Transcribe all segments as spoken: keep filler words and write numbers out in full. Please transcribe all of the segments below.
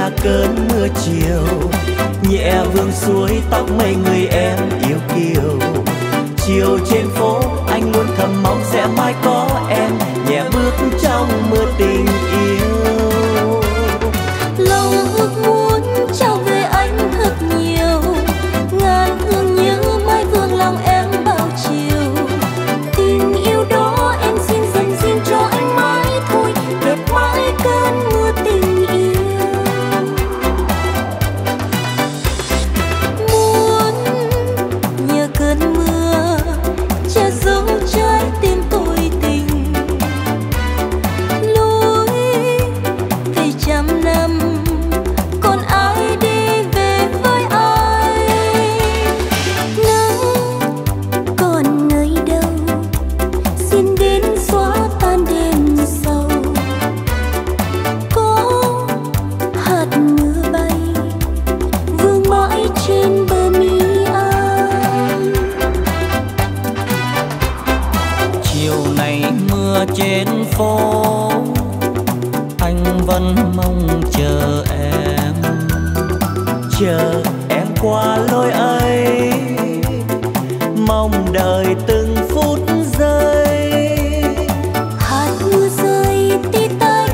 là cơn mưa chiều, nhẹ vương suối tóc mây người em yêu kiều. Chiều trên phố anh luôn thầm mong sẽ mãi có em, nhẹ bước trong mưa tình yêu. Lòng ước muốn trao về anh thật nhiều, ngàn hương nhớ mãi vương lòng em bao chiều. Tình yêu đó em xin dành riêng cho anh mãi thôi, đẹp mãi cơn mưa tình yêu. Muốn nhờ cơn mưa che giấu trái tim tôi tình, lối về trăm năm còn ai đi về với ai. Nắng còn nơi đâu xin đến xóa tan đêm sâu, có hạt mưa bay vương mãi trên bờ mi anh. Chiều này mưa trên phố, anh vẫn mong chờ em. Chờ em qua lối ấy, mong đợi từng phút giây. Hạt mưa rơi tí tách,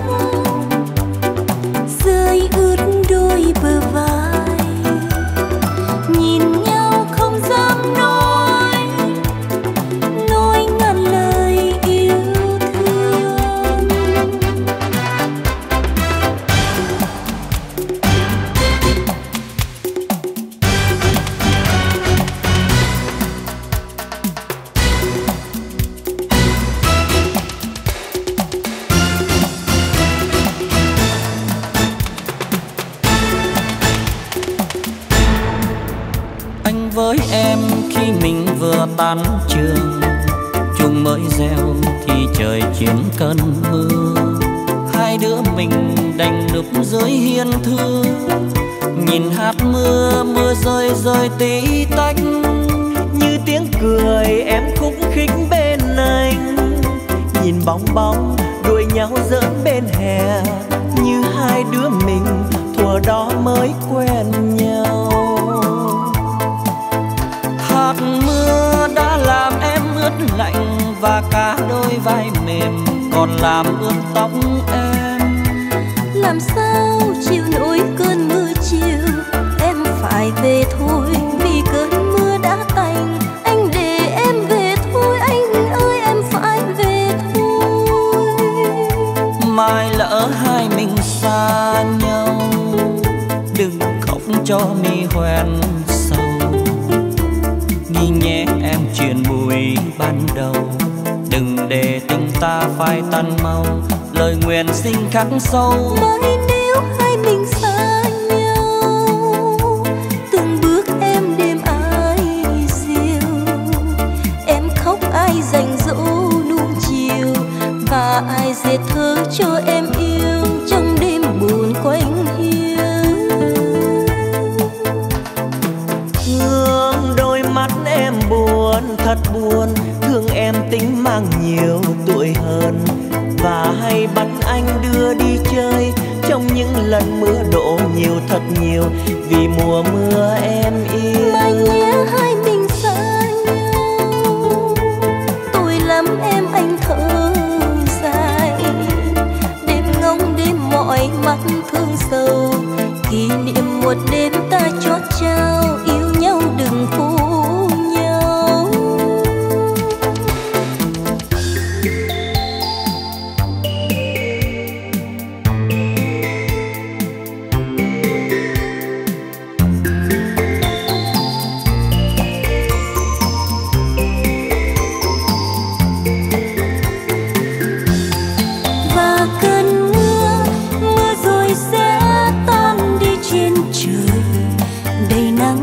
rơi ướt đôi bờ vai. Nhìn nhau không dám nói, nói ngàn lời yêu thương. Anh với em khi mình vừa tan trường, chuông mới reo thì trời chuyển cơn mưa. Hai đứa mình đành núp dưới hiên thư, nhìn hạt mưa mưa rơi rơi tí tách. Như tiếng cười em khúc khích bên anh, nhìn bóng bóng đuổi nhau giỡn bên hè. Như hai đứa mình thuở đó mới quen nhau. Hạt mưa đã làm em ướt lạnh, và cả đôi vai mềm còn làm ướt tóc em. Làm sao chịu nổi cơn mưa chiều, em phải về thôi vì cơn mưa đã tạnh. Anh để em về thôi, anh ơi em phải về thôi. Mai lỡ hai mình xa nhau, đừng khóc cho mi hoen sầu. Nghĩ nhé em chuyện buổi ban đầu, đừng để tình ta phai tan mau. Lời nguyện xin khắc sâu, Mai nếu hai mình xa nhau, từng bước em đêm ai diều. Em khóc ai dành dỗ nuông chiều, và ai dệt thơ cho em yêu trong đêm buồn quanh hiu. Thương đôi mắt em buồn thật buồn, thương em tính mang nhiều tuổi hơn. Và hay bắt anh đưa đi chơi trong những lần mưa đổ nhiều thật nhiều, vì mùa mưa em yêu. Mai nhé hai mình xa nhau, tôi lắm em anh thở dài. Đêm ngóng đêm mỏi mắt thương sầu, kỷ niệm một đêm ta chót trao yêu nhau đừng phũ nhau. Và cơn mưa, mưa rồi sẽ tan đi trên trời, đầy nắng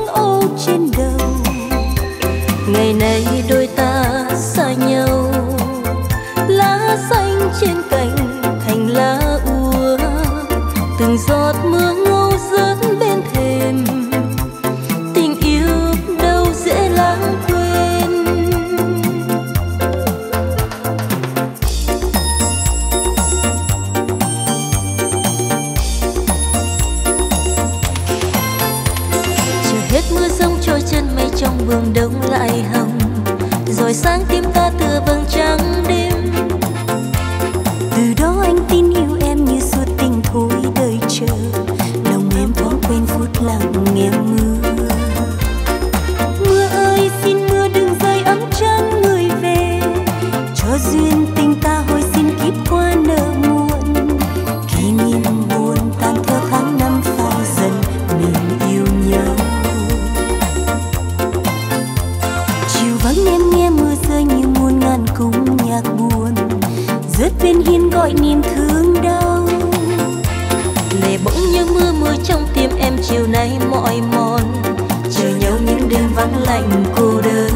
ô trên đầu. Ngày nay đôi ta xa nhau, lá xanh trên cành thành lá úa, từng giọt mưa ngâu rớt bên thềm, tình yêu đâu dễ lãng quên. Chờ hết mưa giông trôi chân mây trong vườn đông lại hồng, rồi sáng tim ta tựa vầng trăng đêm. Từ đó anh tin yêu em như suốt tình thôi đời chờ, lòng em thoáng quên phút lặng nghe mưa. Mưa ơi xin mưa đừng rơi ấm chân người về, cho duyên tình ta hồi xin kiếp qua nợ muộn. Kỷ niệm buồn tan theo tháng năm phai dần mình yêu nhau. Chiều vắng em nghe mưa rơi như muôn ngàn cung nhạc buồn, rớt bên hiên gọi niềm thương đau. Lệ bỗng như mưa mưa trong tim em chiều nay mỏi mòn, chờ nhau những đêm vắng lạnh cô đơn.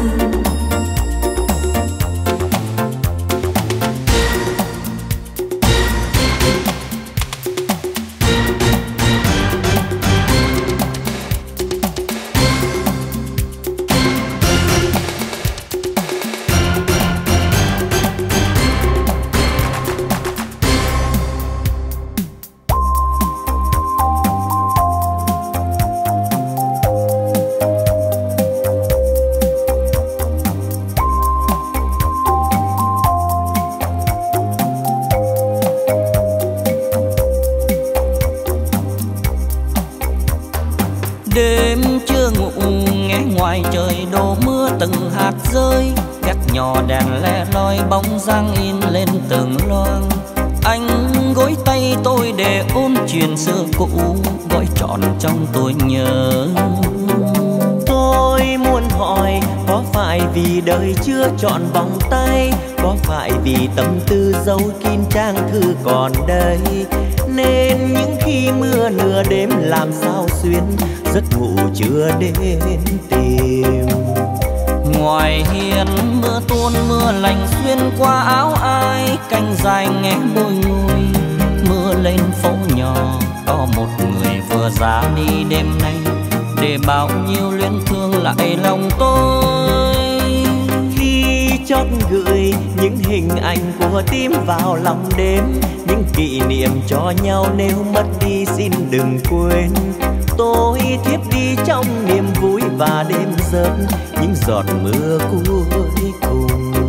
Đêm chưa ngủ nghe ngoài trời đổ mưa từng hạt rơi, gác nhỏ đèn le loi bóng dáng in lên từng loang. Anh gối tay tôi để ôn chuyện xưa cũ, gọi trọn trong tôi nhớ. Tôi muốn hỏi có phải vì đời chưa chọn vòng tay, có phải vì tâm tư giấu kín trang thư còn đây, nên những khi mưa nửa đêm làm sao xuyên giấc ngủ chưa đến tìm. Ngoài hiên mưa tuôn mưa lạnh xuyên qua áo ai, canh dài nghe bôi ngùi. Mưa lên phố nhỏ có một người vừa ra đi đêm nay, để bao nhiêu luyến thương lại lòng tôi. Khi chót gửi những hình ảnh của tim vào lòng đêm, những kỷ niệm cho nhau nếu mất đi xin đừng quên. Tôi thiếp đi trong niềm vui và đêm rớt những giọt mưa cuối cùng.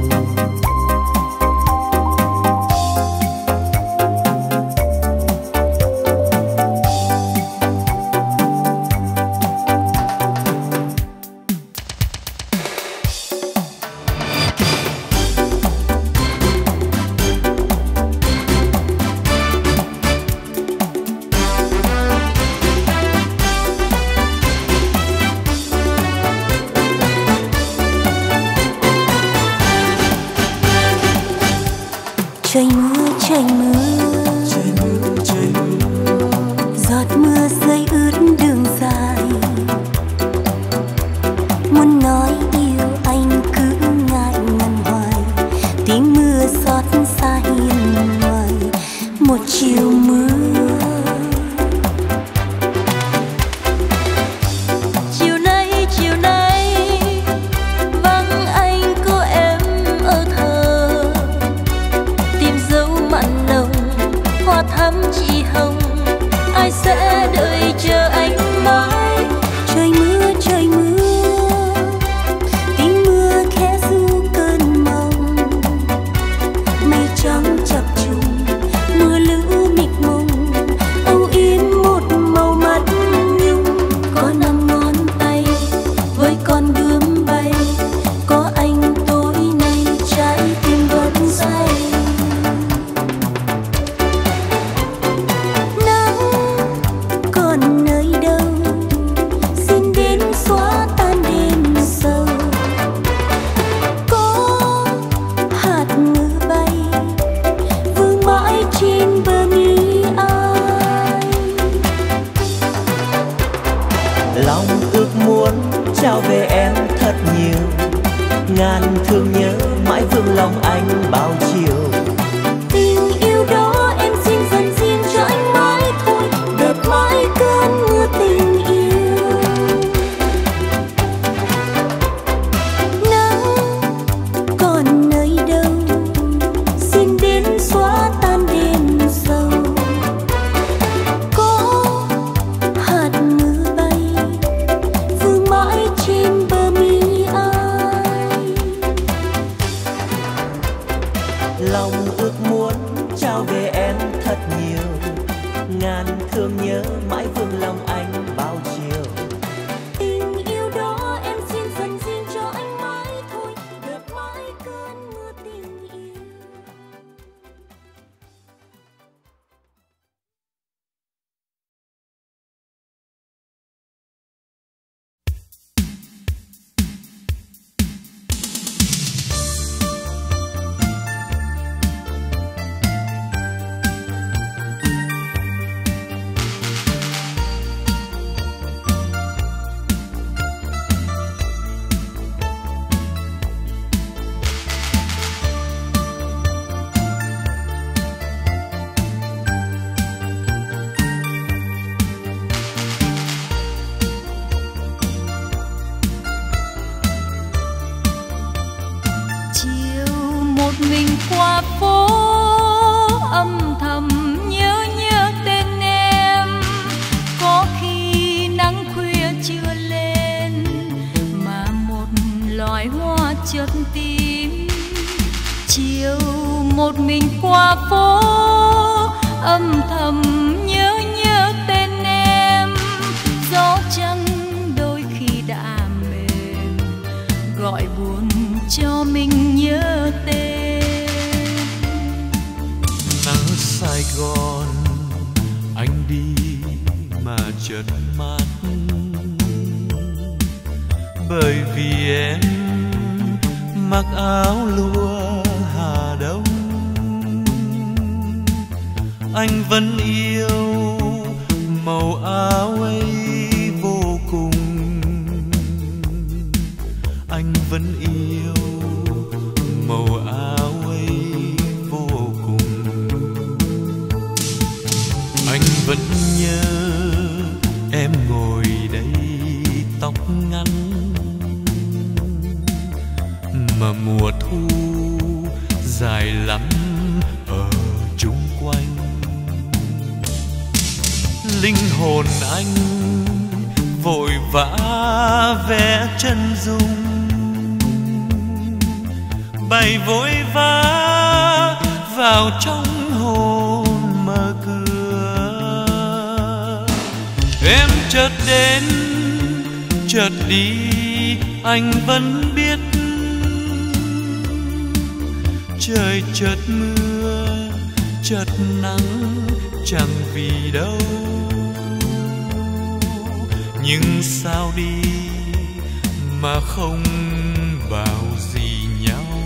Trời mưa, trời mưa, Trời mưa, trời mưa, giọt mưa rơi ướt đường dài. Muốn nói yêu anh cứ ngại ngần hoài, tiếng mưa xót xa hiên ngoài một chiều mưa. Chiều nay, chiều nay vắng anh cô em ở thờ, tìm dấu mặn nồng hoa thắm chỉ hồng, ai sẽ đợi chờ anh mãi. Trời mưa, trời mưa, tiếng mưa khẽ ru cơn mộng, mây trắng chập trùng mưa lũ mịt mùng, âu yếm một màu mắt nhung. Có năm ngón tay với con bướm bay, có anh tối nay trái tim vẫn say. Nắng còn nơi đâu xin đến xóa tan đêm sâu, có hạt mưa bay vương mãi trên bờ mi ai. lòng ước muốn muốn trao về em thật nhiều, ngàn thương nhớ mãi vương lòng anh bao chiều. Tình yêu đó em xin dành riêng cho anh mãi thôi, đẹp mãi cơn mưa tình yêu. Nắng còn nơi đâu xin đến xóa tan đêm sâu, có hạt mưa bay vương mãi trên bờ mi ai. Lòng ước muốn trao về em thật nhiều, ngàn thương nhớ mãi vương lòng anh bao chiều. Tình yêu đó em xin dành riêng cho anh mãi thôi, đẹp mãi cơn mưa tình yêu. Mình qua phố âm thầm nhớ nhớ tên em, có khi nắng khuya chưa lên mà một loài hoa chợt tím. Chiều một mình qua phố âm thầm nhớ nhớ tên em, gió trăng đôi khi đã mềm gọi buồn cho mình nhớ tên. Sài Gòn anh đi mà chợt mắt, bởi vì em mặc áo lụa Hà Đông. Anh vẫn yêu màu áo ấy vô cùng, anh vẫn yêu màu áo ấy vô cùng. Anh vẫn nhớ em ngồi đây tóc ngắn, mà mùa thu dài lắm ở chung quanh. Linh hồn anh vội vã vẽ chân dung, bay vội vã vào trong hồn mở cửa. Em chợt đến chợt đi anh vẫn biết, trời chợt mưa chợt nắng chẳng vì đâu. Nhưng sao đi mà không bảo gì nhau,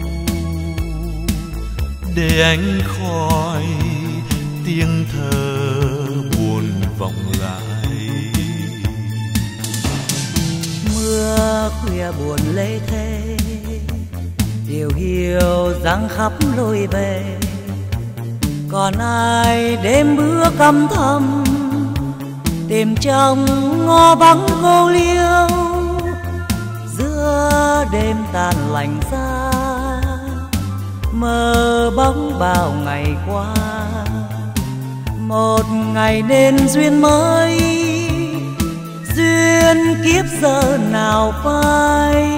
để anh khỏi tiếng thơ buồn vọng lại. Mưa khuya buồn lê thê, điều hiu giăng khắp lối về. Còn ai đêm bước âm thầm tìm trong ngõ vắng cô liêu, giữa đêm tàn lạnh xa mơ bóng bao ngày qua. Một ngày nên duyên mới, duyên kiếp giờ nào phai.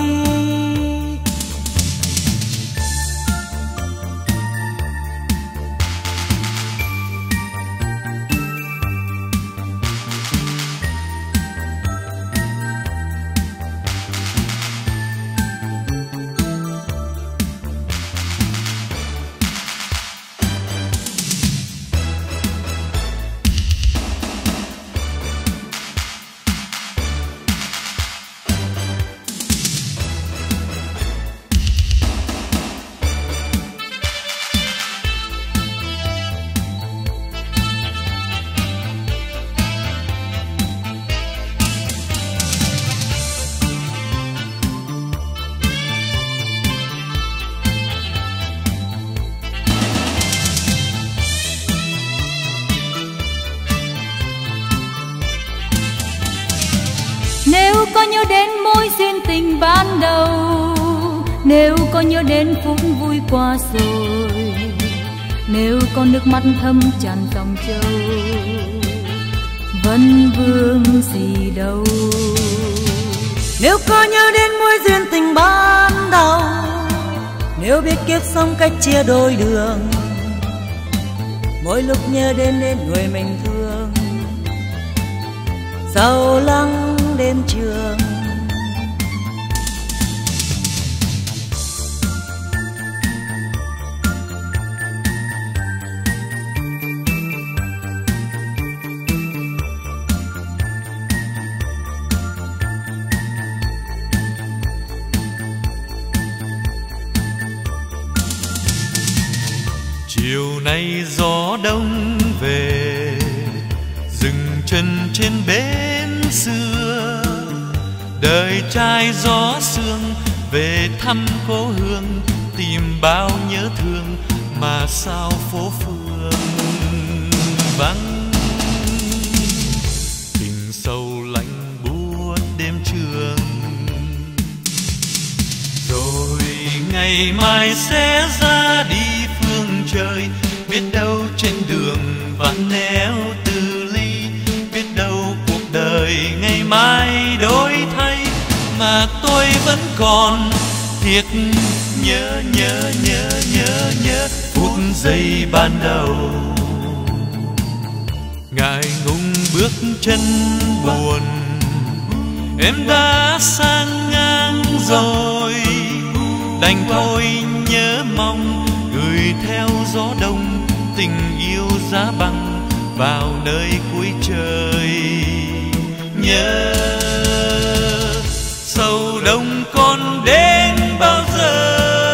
Nếu có nhớ đến mối duyên tình ban đầu, nếu có nhớ đến phút vui qua rồi, nếu có nước mắt thấm tràn dòng châu, vẫn vương gì đâu. Nếu có nhớ đến mối duyên tình ban đầu, nếu biết kiếp sống cách chia đôi đường, mỗi lúc nhớ đến đến người mình thương, sầu lắng đêm trường. Chiều nay gió đông về, dừng chân trên bến xưa, đời trai gió sương về thăm cố hương, tìm bao nhớ thương mà sao phố phường vắng. Tình sâu lạnh buốt đêm trường, rồi ngày mai sẽ ra đi phương trời. Biết đâu trên đường vạn nẻo từ ly, biết đâu cuộc đời ngày mai đổi thay, mà tôi vẫn còn thiệt nhớ nhớ nhớ nhớ nhớ phút giây ban đầu. Ngại ngùng bước chân buồn, em đã sang ngang rồi, đành thôi nhớ mong gửi theo gió đông tình yêu giá băng vào nơi cuối trời. Nhớ sầu đông còn đến bao giờ?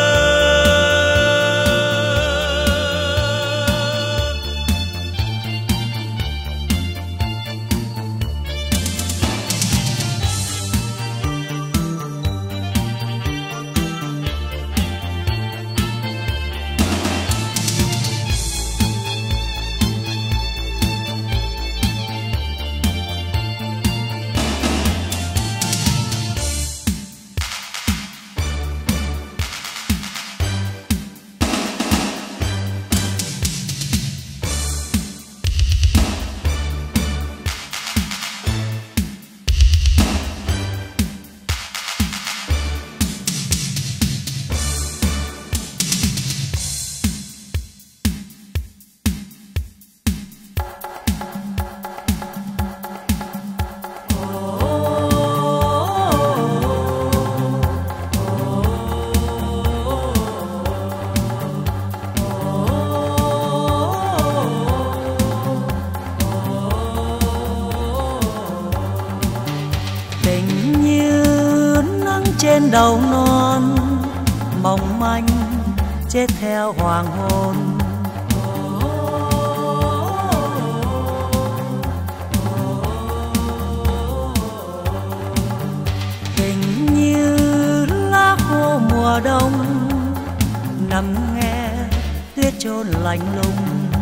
Trên đầu non mong manh chết theo hoàng hôn. Tình như lá khô mùa đông, nằm nghe tuyết trôn lạnh lùng.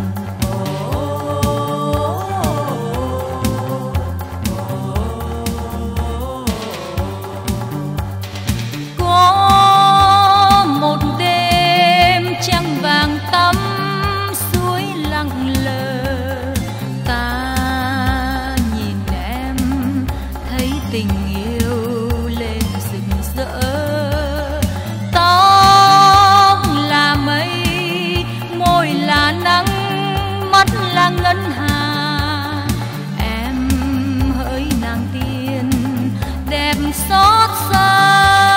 Ngân hà em hỡi nàng tiên đẹp xót xa.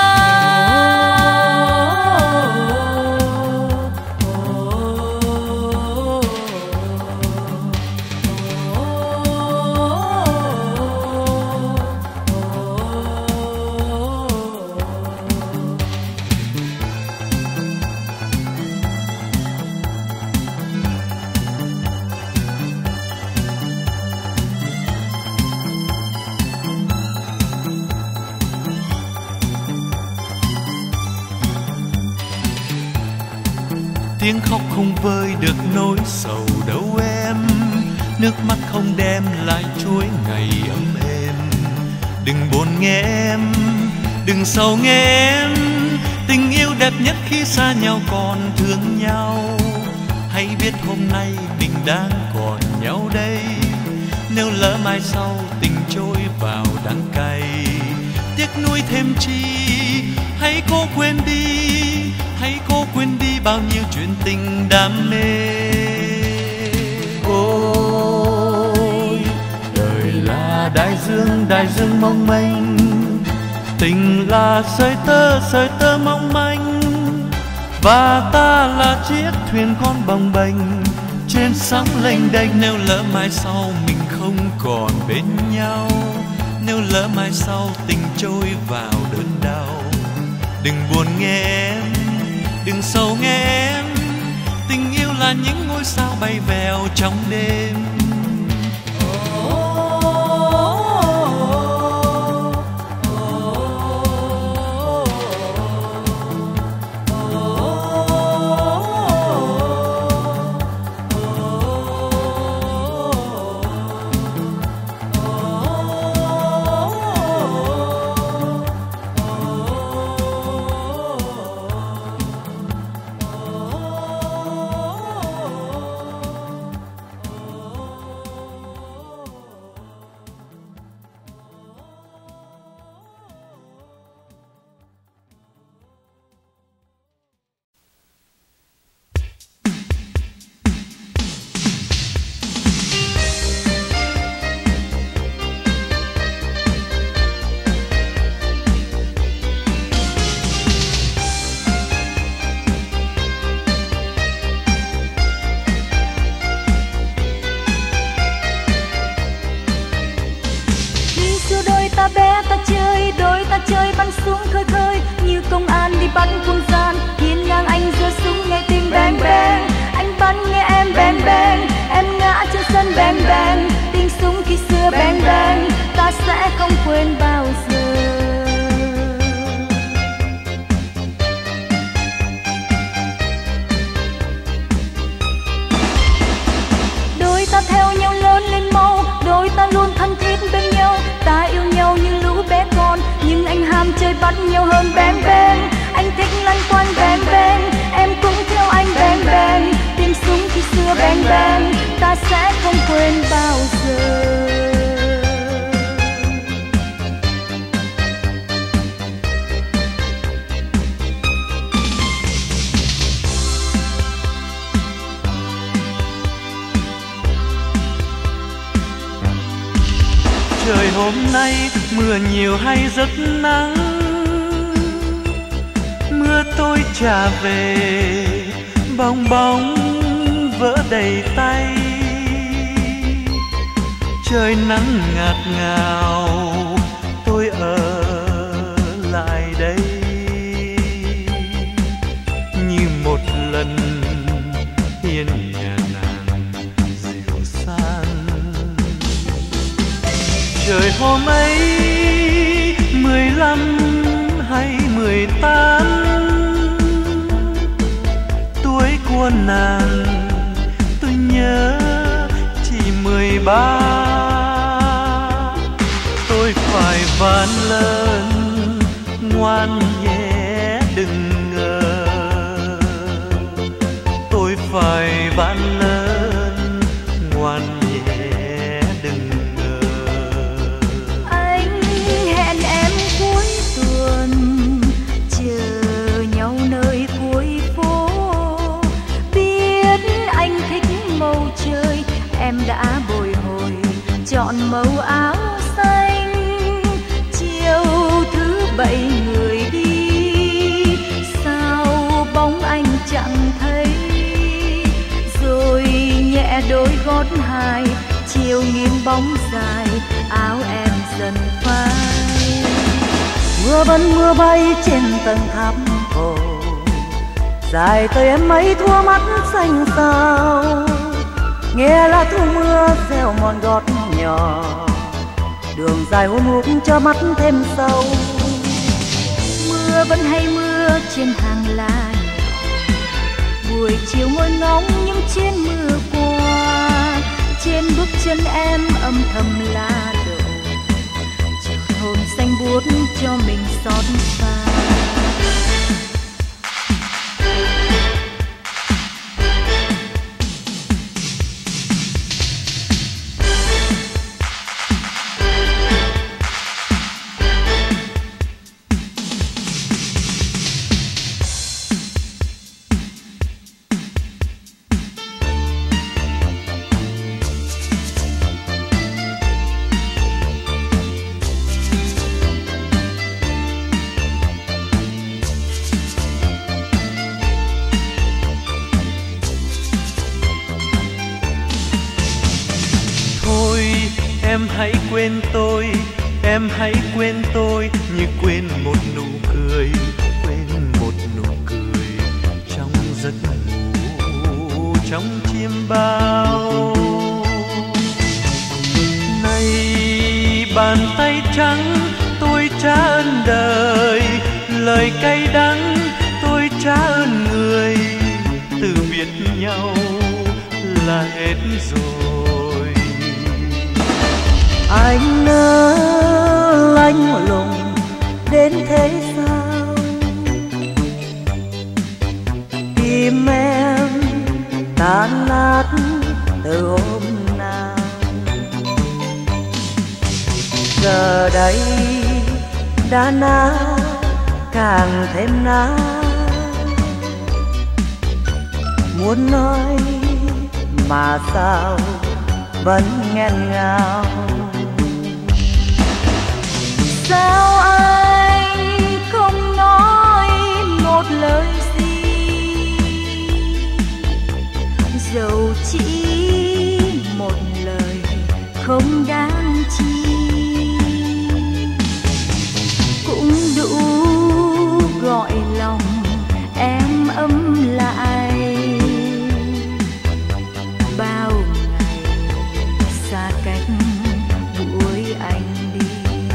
Tiếng khóc không vơi được nỗi sầu đâu em, nước mắt không đem lại chuối ngày ấm êm. Đừng buồn nghe em, đừng sầu nghe em, tình yêu đẹp nhất khi xa nhau còn thương nhau. Hãy biết hôm nay mình đang còn nhau đây, nếu lỡ mai sau tình trôi vào đắng cay, tiếc nuối thêm chi. Hãy cố quên đi, hãy cố quên đi bao nhiêu chuyện tình đam mê. Ôi đời là đại dương, đại dương mong manh, tình là sợi tơ, sợi tơ mong manh, và ta là chiếc thuyền con bồng bềnh trên sóng lênh đênh. Nếu lỡ mai sau mình không còn bên nhau, nếu lỡ mai sau tình trôi vào đớn đau, đừng buồn nghe em, đừng sầu nghe em, tình yêu là những ngôi sao bay vèo trong đêm. Chơi bắn súng khơi khơi như công an đi bắt quân gian, hiên ngang anh giơ súng nghe tiếng beng beng, anh bắn nghe em beng beng, em ngã trên sân beng beng, tiếng súng khi xưa beng beng, ta sẽ không quên bao giờ. Đôi ta theo nhau lớn lên mau, đôi ta luôn thân thiết bên nhau, ta yêu nhau như lũ bé con, nhưng anh ham chơi bắt nhau hơn beng beng. Anh thích lăn quanh beng beng, em cũng theo anh beng beng, tiếng súng khi xưa beng beng, ta sẽ không quên bao giờ. Trời hôm nay mưa nhiều hay rất nắng, mưa tôi trả về bong bóng vỡ đầy tay. Trời nắng ngạt ngào tôi ở lại đây, như một lần hiên nhà nàng dịu san. Trời hôm ấy mười lăm hay mười tám, tuổi của nàng tôi nhớ chỉ mười ba. Tôi phải van lên ngoan nhé đừng ngờ, tôi phải van lên ngoan nhé đừng ngờ. Anh hẹn em cuối tuần chờ nhau nơi cuối phố, biết anh thích màu trời, em đã bồi hồi chọn màu áo xanh. Chiều thứ bảy người đi, sao bóng anh chẳng thấy, rồi nhẹ đôi gót hài, chiều nghiêng bóng dài, áo em dần phai. Mưa vẫn mưa bay trên tầng tháp cổ, dài tới em mấy thua mắt xanh sao, nghe lá thu mưa reo mòn gót nhỏ, đường dài hun hút cho mắt thêm sâu. Mưa vẫn hay mưa trên hàng lá nhỏ, buổi chiều ngồi ngóng những chuyến mưa qua, trên bước chân em âm thầm lá đổ. Chiều hôm phút cho mình xót xa. Em hãy quên tôi, em hãy quên tôi như quên một nụ cười, quên một nụ cười trong giấc ngủ, trong chiêm bao. Này bàn tay trắng tôi trả ơn đời, lời cay đắng tôi trả ơn người, từ biệt nhau là hết rồi. Anh nỡ lạnh lùng đến thế sao? Tim em tan nát từ hôm nào? Giờ đây đã nát càng thêm nát, muốn nói mà sao vẫn nghẹn ngào. Sao anh không nói một lời gì, dẫu chỉ một lời không đáng chi, cũng đủ gọi lòng em ấm lại. Bao ngày xa cách buổi anh đi,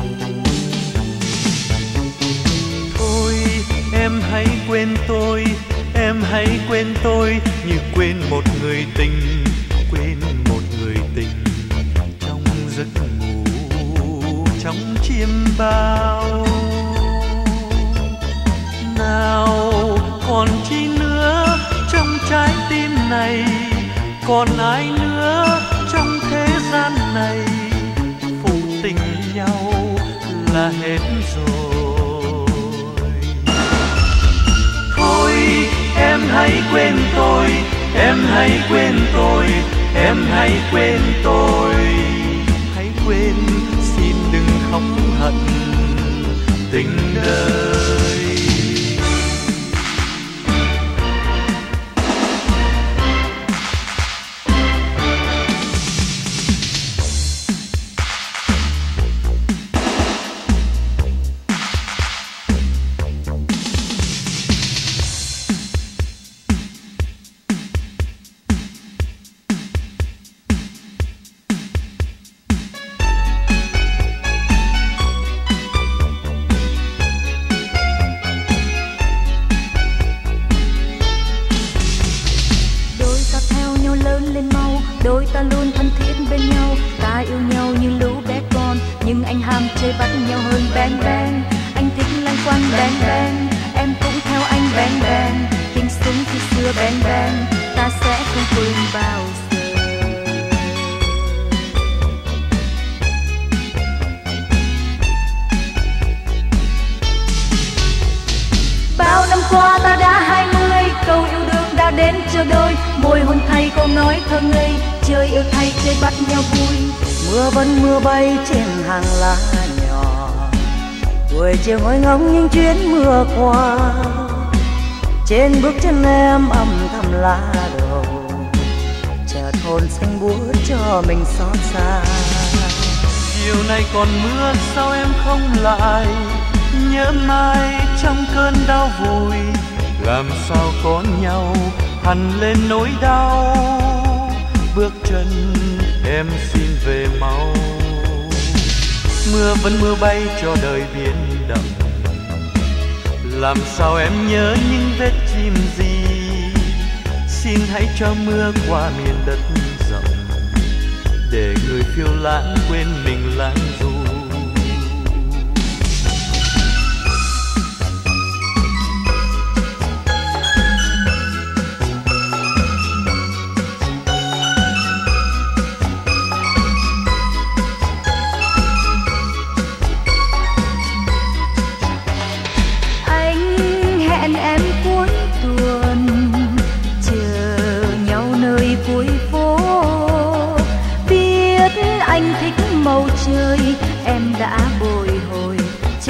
em hãy quên tôi, em hãy quên tôi như quên một người tình, quên một người tình trong giấc ngủ, trong chiêm bao. Nào còn chi nữa trong trái tim này, còn ai nữa trong thế gian này, phụ tình nhau là hết rồi. Em hãy quên tôi, em hãy quên tôi, em hãy quên tôi. Hãy quên, xin đừng khóc hận tình đời. Đôi ta luôn thân thiết bên nhau, ta yêu nhau như lũ bé con, nhưng anh ham chơi bắt nhau hơn bang bang. Anh thích lăng quăng bang bang, em cũng theo anh bang bang. Tiếng súng khi xưa bang bang, ta sẽ không quên bao giờ. Bao năm qua ta đã hai mươi, câu yêu đương đã đến cho đôi, môi hôn thay câu nói thơ ngây, chơi yêu thay chơi bắt nhau vui. Mưa vẫn mưa bay trên hàng lá nhỏ, buổi chiều ngồi ngóng những chuyến mưa qua, trên bước chân em âm thầm lá đầu, chợt hồn xanh buốt cho mình xót xa. Chiều nay còn mưa sao em không lại, nhớ mai trong cơn đau vùi, làm sao có nhau hằn lên nỗi đau. Bước chân em xin về mau, mưa vẫn mưa bay cho đời biển đậm, làm sao em nhớ những vết chim gì. Xin hãy cho mưa qua miền đất rộng, để người phiêu lãng quên mình lãng du.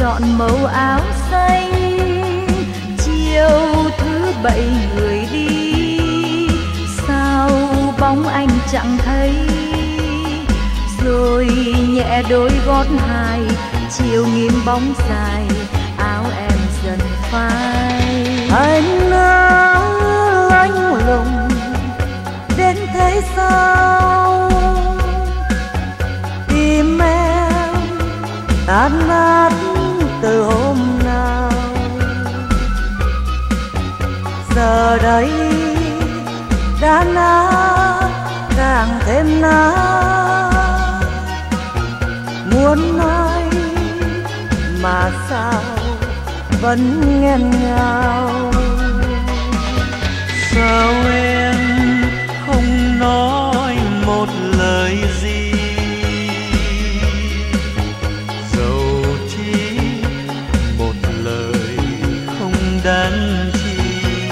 chọn màu áo xanh. Chiều thứ bảy người đi, sao bóng anh chẳng thấy. Rồi nhẹ đôi gót hài, chiều nghiêng bóng dài, áo em dần phai. Anh áo lạnh lùng đến thế sao, tim em tan nát từ hôm nào. Giờ đây đã nát càng thêm nát, muốn nói mà sao vẫn nghẹn ngào. Sao em không nói một lời gì, dẫu chỉ một lời không đáng chi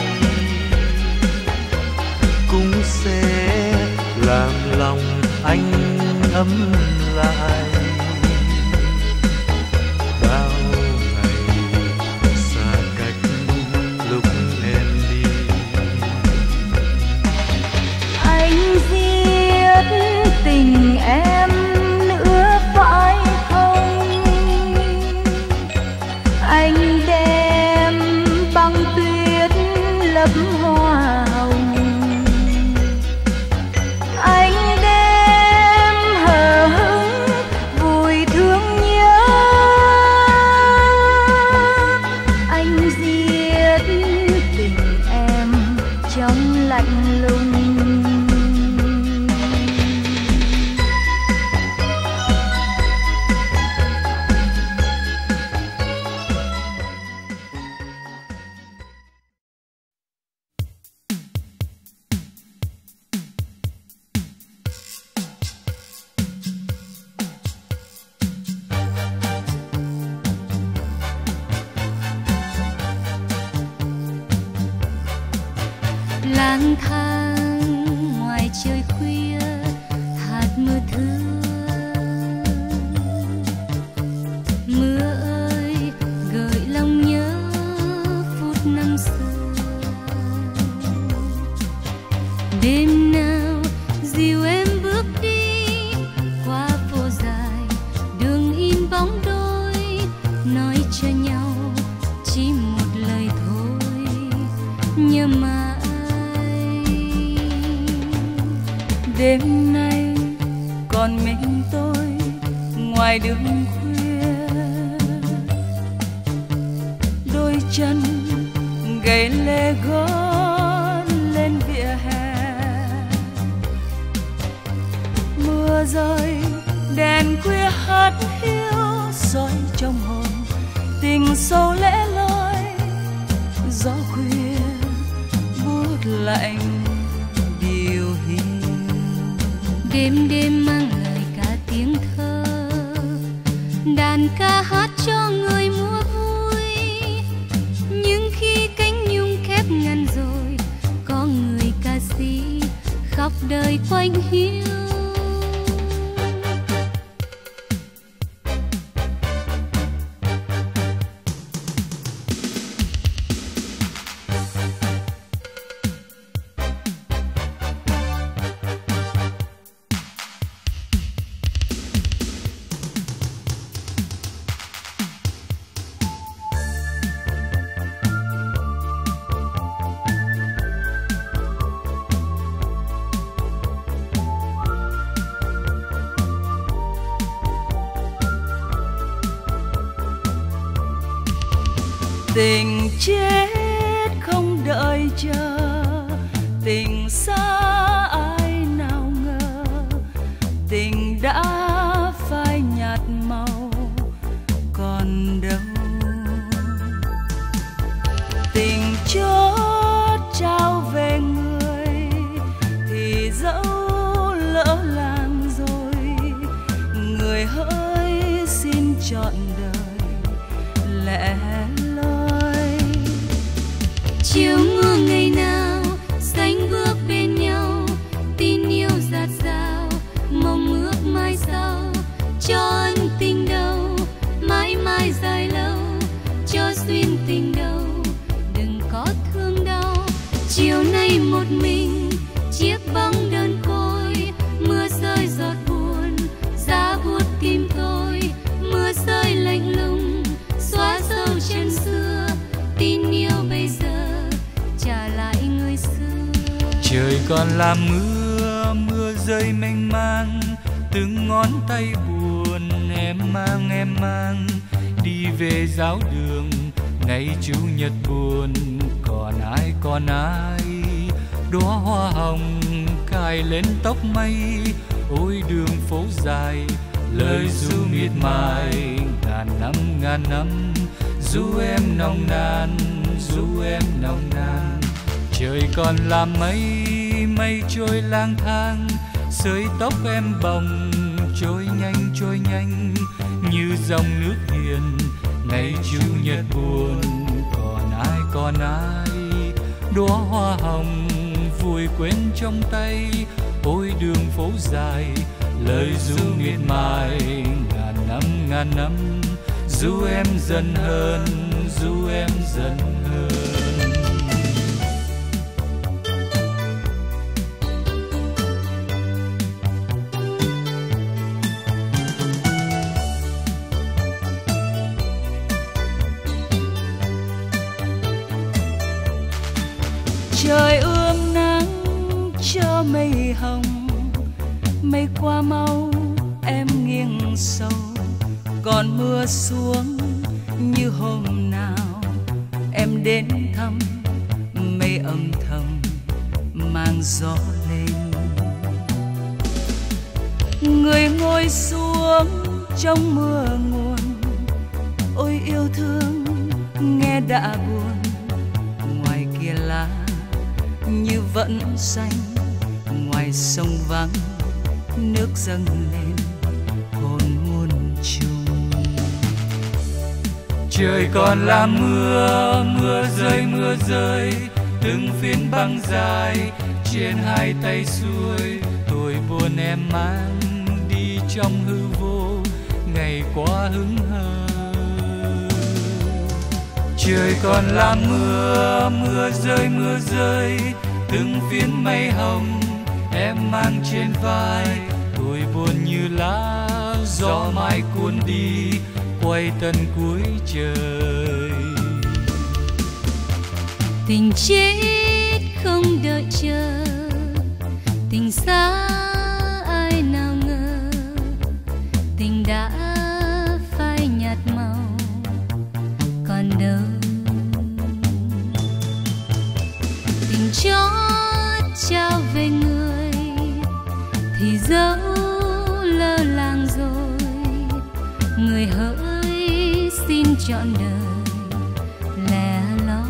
cũng sẽ làm lòng anh ấm lại. Bao ngày xa cách lúc em đi, Anh giết tình em nữa phải không? Anh đem băng tuyết lấp hoa hồng. Anh đem hờ hững vùi thương nhớ. Anh giết tình em trong lạnh lùng. Lang thang ngoài trời khuya, hạt mưa thưa. Mưa ơi gợi lòng nhớ phút năm xưa. Đêm nào dìu em bước đi qua phố dài, đường in bóng đôi nói cho nhau chỉ một lời thôi, nhớ mãi. Đêm nay còn mình tôi ngoài đường khuya, đôi chân gầy lê gót lên vỉa hè. Mưa rơi đèn khuya hát hiu soi trong hồn, tình sâu lẽ loi. Gió khuya buốt lạnh điều hiu. Đêm đêm mang lời ca tiếng thơ, đàn ca hát cho người mua vui. Nhưng khi cánh nhung khép ngăn rồi, có người ca sĩ khóc đời quanh hiu. Tình chết không đợi chờ, tình xa ai nào ngờ. Tình đã phai nhạt màu còn đâu. Tình chốt trao về người thì dẫu lỡ làng rồi. Người hỡi xin chọn đời lẽ loi. Chiều mưa ngày nào xanh bước bên nhau, còn là mưa, mưa rơi mênh mang, từng ngón tay buồn em mang em mang đi về giáo đường. Ngày chủ nhật buồn còn ai còn ai, đóa hoa hồng cài lên tóc mây. Ôi đường phố dài lời ru miệt mài, ngàn năm ngàn năm ru em nồng nàn, ru em nồng nàn. Trời còn là mây, mây trôi lang thang, sợi tóc em bồng trôi nhanh trôi nhanh như dòng nước hiền. Ngày chủ nhật buồn còn ai còn ai, đóa hoa hồng vùi quên trong tay. Ôi đường phố dài lời ru miệt mài, ngàn năm ngàn năm ru em dần hơn, ru em dần hơn. Trời ươm nắng cho mây hồng, mây qua mau em nghiêng sâu. Còn mưa xuống như hôm nào em đến thăm, mây âm thầm mang gió lên. Người ngồi xuống trong mưa nguồn, ôi yêu thương nghe đã buồn. Ngoài kia lá như vẫn xanh, ngoài sông vắng nước dâng lên hồn muôn trùng. Trời còn là mưa, mưa rơi mưa rơi, từng phiến băng dài trên hai tay xuôi. Tôi buồn em mang đi trong hư vô, ngày qua hững hờ. Trời còn là mưa, mưa rơi mưa rơi, từng phiến mây hồng em mang trên vai. Tôi buồn như lá gió mãi cuốn đi, quay tận cuối trời. Tình chết không đợi chờ, tình xa ai nào ngờ. Tình đã phai nhạt màu còn đâu. Tình chót trao về người thì dẫu lơ làng rồi. Người hỡi xin trọn đời lẻ loi.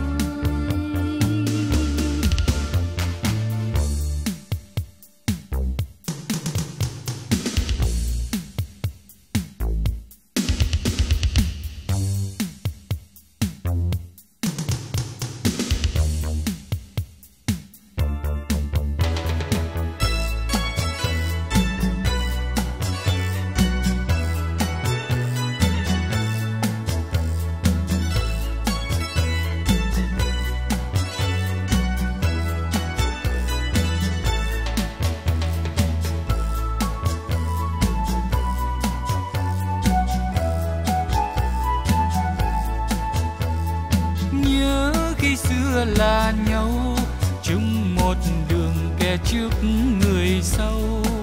Là nhau chung một đường, kẻ trước người sau.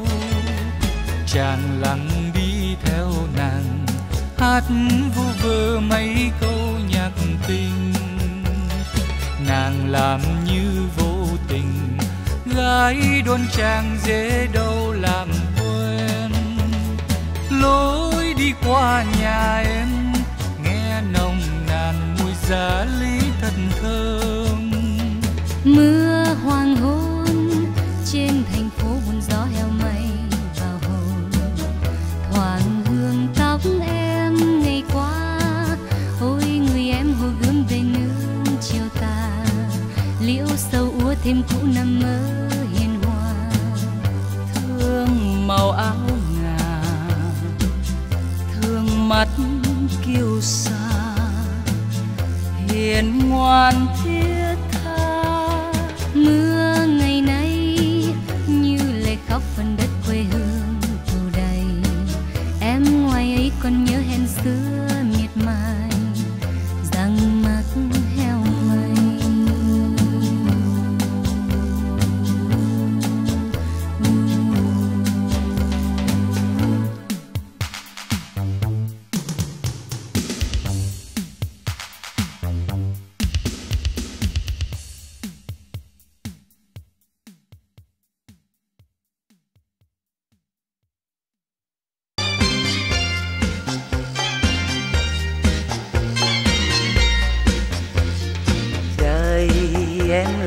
Chàng lặng đi theo nàng, hát vu vơ mấy câu nhạc tình. Nàng làm như vô tình, gái đón chàng dễ đâu làm quen. Lối đi qua nhà em nghe nồng nàn mùi giá lý thật thơm. Mưa hoàng hôn trên thành phố buồn gió heo mây vào hồn. Thoảng hương tóc em ngày qua, ôi người em hồ gươm về nương chiều tà. Liễu sâu úa thêm cũ năm mơ hiền hòa. Thương màu áo ngà, thương mắt kiêu sa, hiền ngoan thiết tha. Mưa ngày nay như lệ khóc phần đất quê hương tù đầy. Em ngoài ấy còn nhớ hẹn xưa miệt mài, răng mắt heo mây.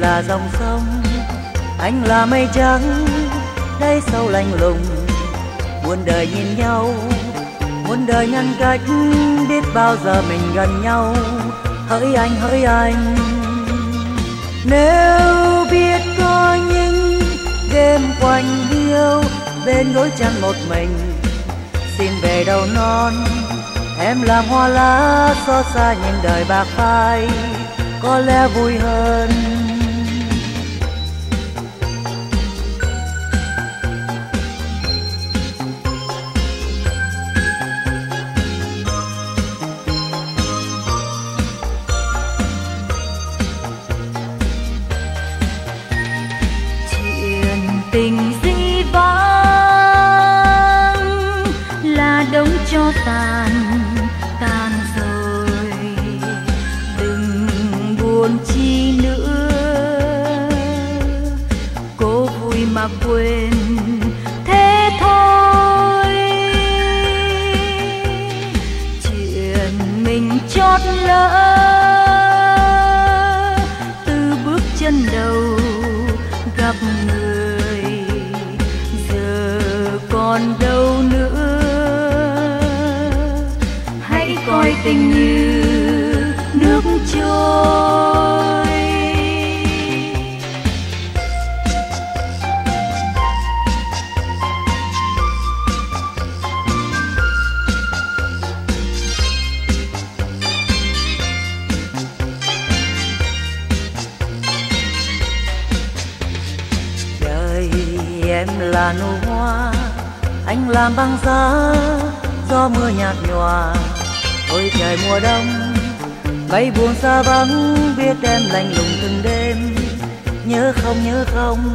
là dòng sông, anh là mây trắng đáy sâu lạnh lùng. Muôn đời nhìn nhau, muôn đời ngăn cách, biết bao giờ mình gần nhau. Hỡi anh, hỡi anh, nếu biết có những đêm quanh hiu bên gối chăn một mình, xin về đầu non em làm hoa lá xót xa nhìn đời bạc phai, có lẽ vui hơn. Tình dĩ vãng là đống cho tàn, tàn rồi đừng buồn chi nữa, cố vui mà quên thế thôi. Chuyện mình chót lỡ từ bước chân đầu gặp người, còn đâu nữa. Hãy coi tình như nước trôi. Đời em là nụ hoa, anh làm băng giá, gió mưa nhạt nhòa. Ôi trời mùa đông bay buồn xa vắng, biết em lạnh lùng từng đêm, nhớ không nhớ không.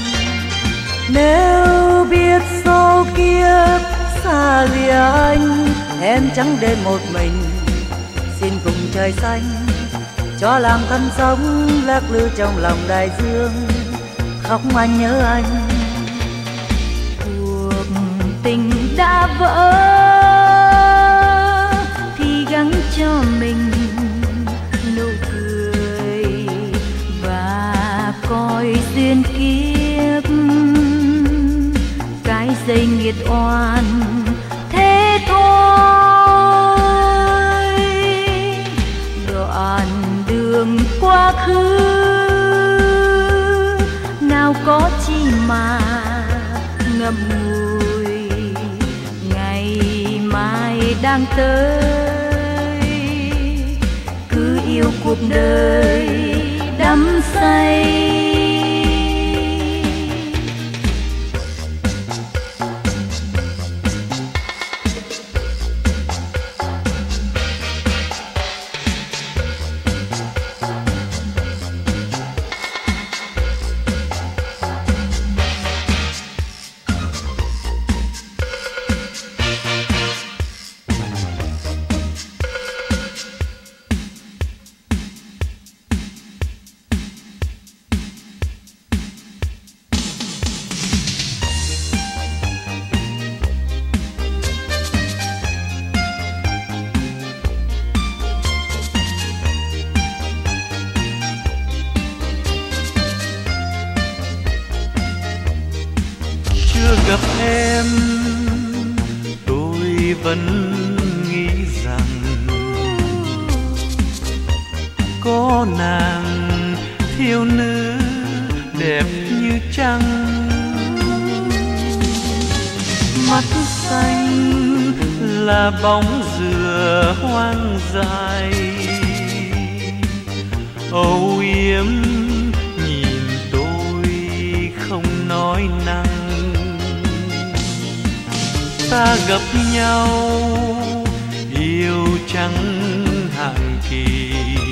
Nếu biết số kiếp xa lìa anh, em chẳng đến một mình, xin cùng trời xanh cho làm thân sống lắc lư trong lòng đại dương, khóc anh nhớ anh. Tình đã vỡ thì gắng cho mình nụ cười và coi duyên kiếp, cái dây nghiệt oan thế thôi. Đoạn đường quá khứ nào có chi mà ngậm ngùi, ngày mai đang tới, cứ yêu cuộc đời đắm say. Gặp em tôi vẫn nghĩ rằng có nàng thiếu nữ đẹp như trăng, mắt xanh là bóng dừa hoang dại, âu yếm nhìn tôi không nói năng. Ta gặp nhau yêu chẳng hạn kỳ,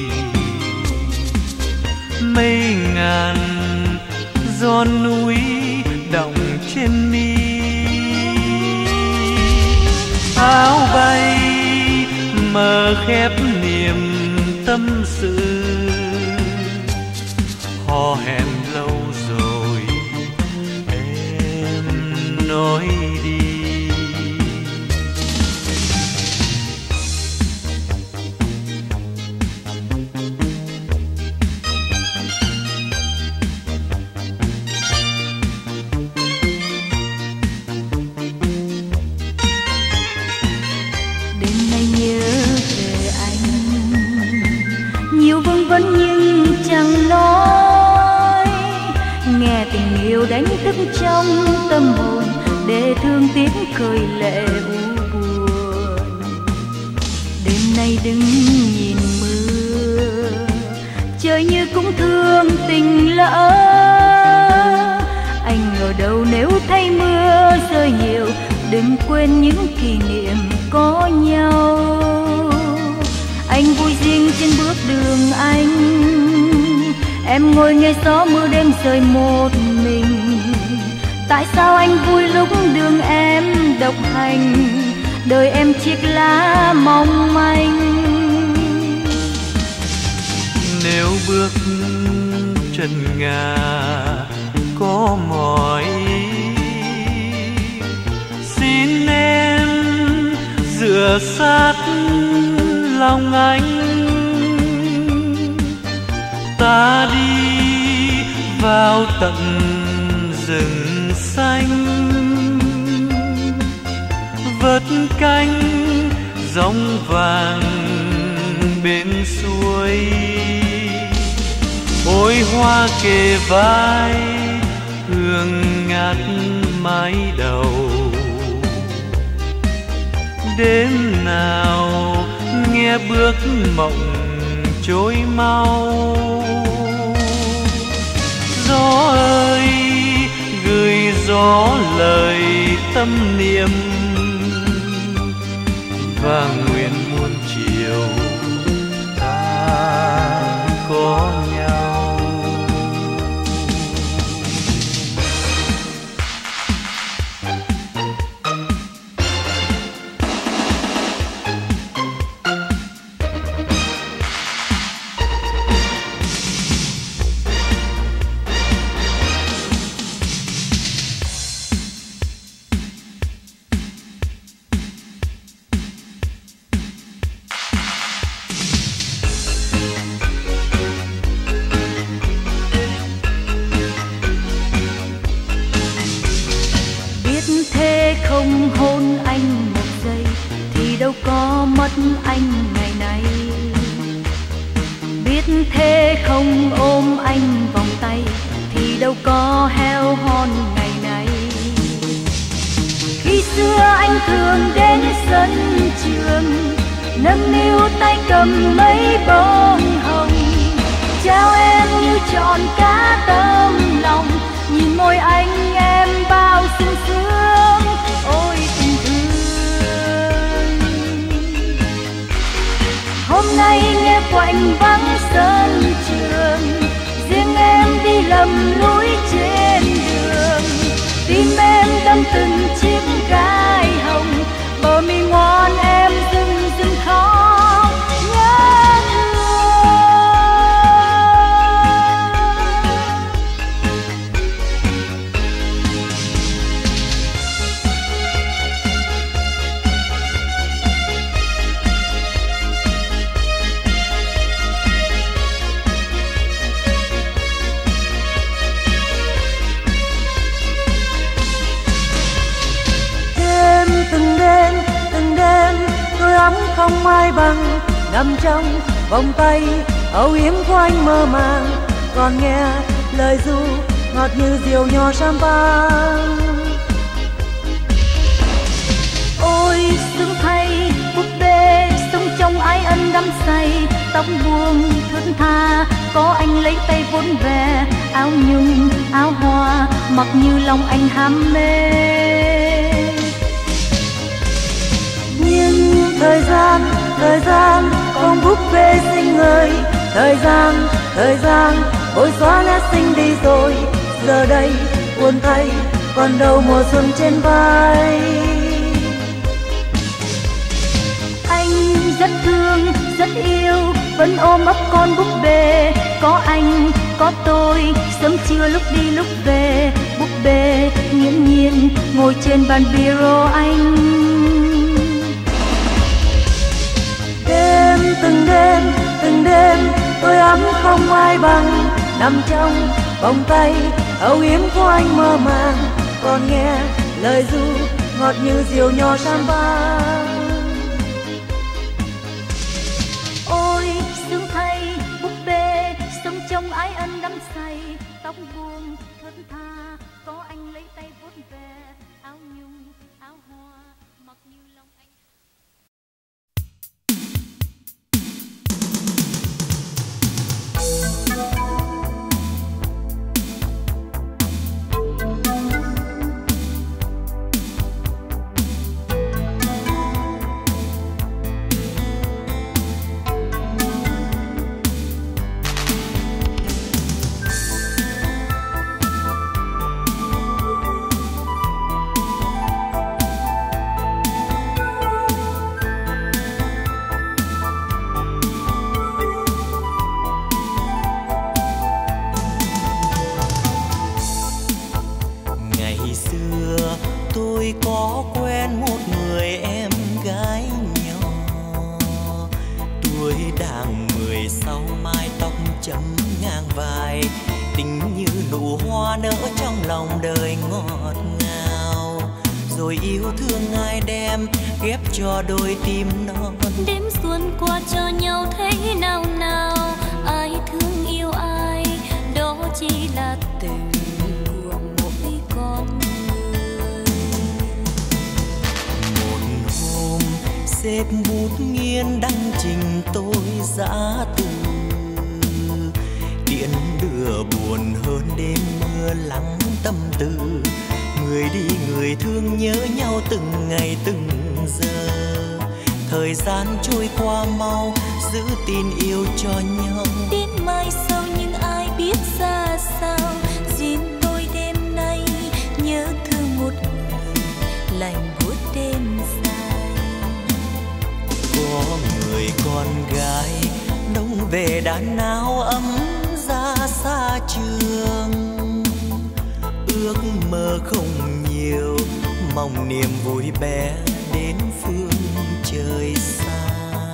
mây ngàn gió núi đọng trên mi. Áo bay mờ khép niềm tâm sự, hò hẹn lâu rồi em nói đi. vấn nhưng chẳng nói, nghe tình yêu đánh thức trong tâm hồn để thương tiếc khơi lệ u buồn. Đêm nay đừng nhìn mưa, trời như cũng thương tình lỡ. Anh ở đâu nếu thấy mưa rơi nhiều, đừng quên những kỷ niệm có nhau. Anh vui riêng trên bước đường anh, em ngồi nghe gió mưa đêm rơi một mình. Tại sao anh vui lúc đường em độc hành, đời em chiếc lá mong manh. Nếu bước chân ngả có mỏi, xin em dựa sát lòng anh. Ta đi vào tận rừng xanh, vớt cánh giông vàng bên suối. Ôi hoa kề vai hương ngát mái đầu, đêm nào nghe bước mộng trôi mau. Gió ơi gửi gió lời tâm niệm, và nguyện muôn chiều ta có nhau. Không hôn anh một giây thì đâu có mất anh ngày nay. Biết thế không ôm anh vòng tay thì đâu có heo hon ngày nay. Khi xưa anh thường đến sân trường, nâng niu tay cầm mấy bông hồng, trao em như trọn cả tấm lòng. Nhìn môi anh em bao sung sướng, ôi tình thương. Hôm nay nghe quạnh vắng sân trường, riêng em đi lầm lũi trên đường. Tim em đâm từng chiếc gai hồng, bờ mi ngoan em rưng rưng khóc nhớ thương. Từng đêm, từng đêm tôi ấm không ai bằng, nằm trong vòng tay âu yếm của anh mơ màng. Còn nghe lời ru ngọt như rượu nho champagne. Ôi sướng thay búp bê sống trong ái ân đắm say, tóc buông thướt tha có anh lấy tay vốn về. Áo nhung áo hoa mặc như lòng anh ham mê. Nhưng thời gian, thời gian con búp bê xinh người. Thời gian, thời gian bối xóa nét xinh đi rồi. Giờ đây buồn thay còn đâu mùa xuân trên vai. Anh rất thương, rất yêu, vẫn ôm ấp con búp bê. Có anh, có tôi, sớm trưa lúc đi lúc về. Búp bê nghiễm nhiên ngồi trên bàn biro anh. Đêm từng đêm, từng đêm tôi ấm không ai bằng, nằm trong vòng tay âu yếm của anh mơ màng. Còn nghe lời ru ngọt như rượu nho champagne. Ôi sướng thay búp bê say, tóc buông thướt tha, có anh lấy tay vuốt về áo nhung áo hoa mặc như lòng anh. Tôi có quen một người em gái nhỏ, tuổi đang mười sáu, mái tóc chấm ngang vai, tình như nụ hoa nở trong lòng đời ngọt ngào. Rồi yêu thương ai đem ghép cho đôi tim non. Đêm xuân qua cho nhau thấy nào nào, ai thương yêu ai, đó chỉ là tình của mỗi con. Xếp bút nghiên đăng trình tôi giã từ, điện đưa buồn hơn đêm mưa lắng tâm tư. Người đi người thương nhớ nhau từng ngày từng giờ, thời gian trôi qua mau giữ tin yêu cho nhau. Đến mai sau nhưng ai biết ra sao, riêng tôi đêm nay nhớ thương một người lạnh buốt đêm dài. Có người con gái đông về đàn áo ấm ra xa trường, ước mơ không nhiều, mong niềm vui bé đến phương trời xa.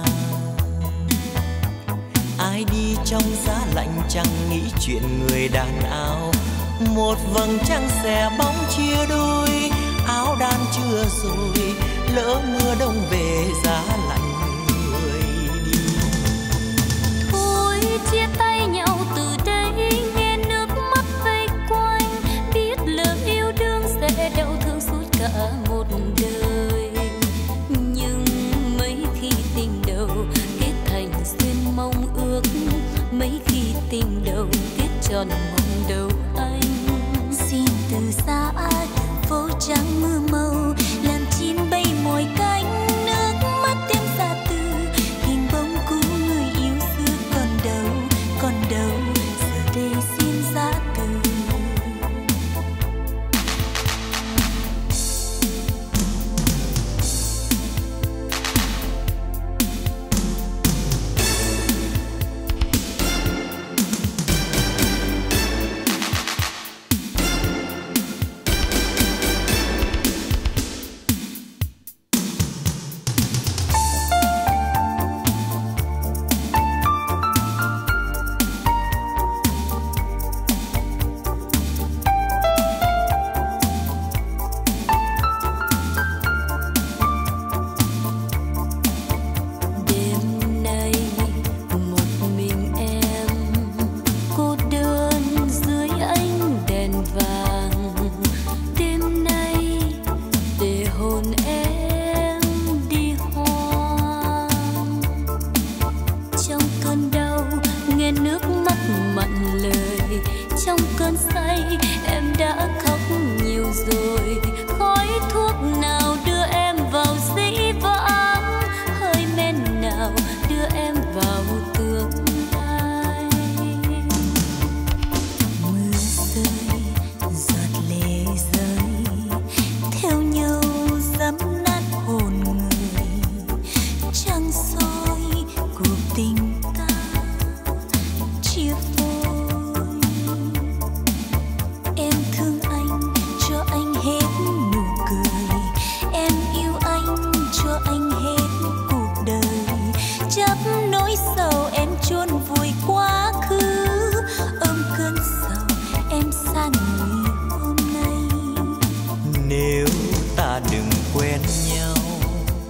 Ai đi trong giá lạnh chẳng nghĩ chuyện người đàn áo, một vầng trăng xẻ bóng chia đôi, áo đan chưa rồi lỡ mưa đông về giá lạnh người đi. Thôi chia tay nhau từ đây, nghe nước mắt vây quanh, biết lời yêu đương sẽ đau thương suốt cả một đời. Nhưng mấy khi tình đầu kết thành duyên mong ước, mấy khi tình đầu kết tròn mong đầu anh. Xin từ xa đường phố trắng mưa màu, làm chim bay mỏi cánh, nước mắt em ra từ hình bóng cũ người yêu xưa còn đâu, còn đâu giờ đây xin ra từ.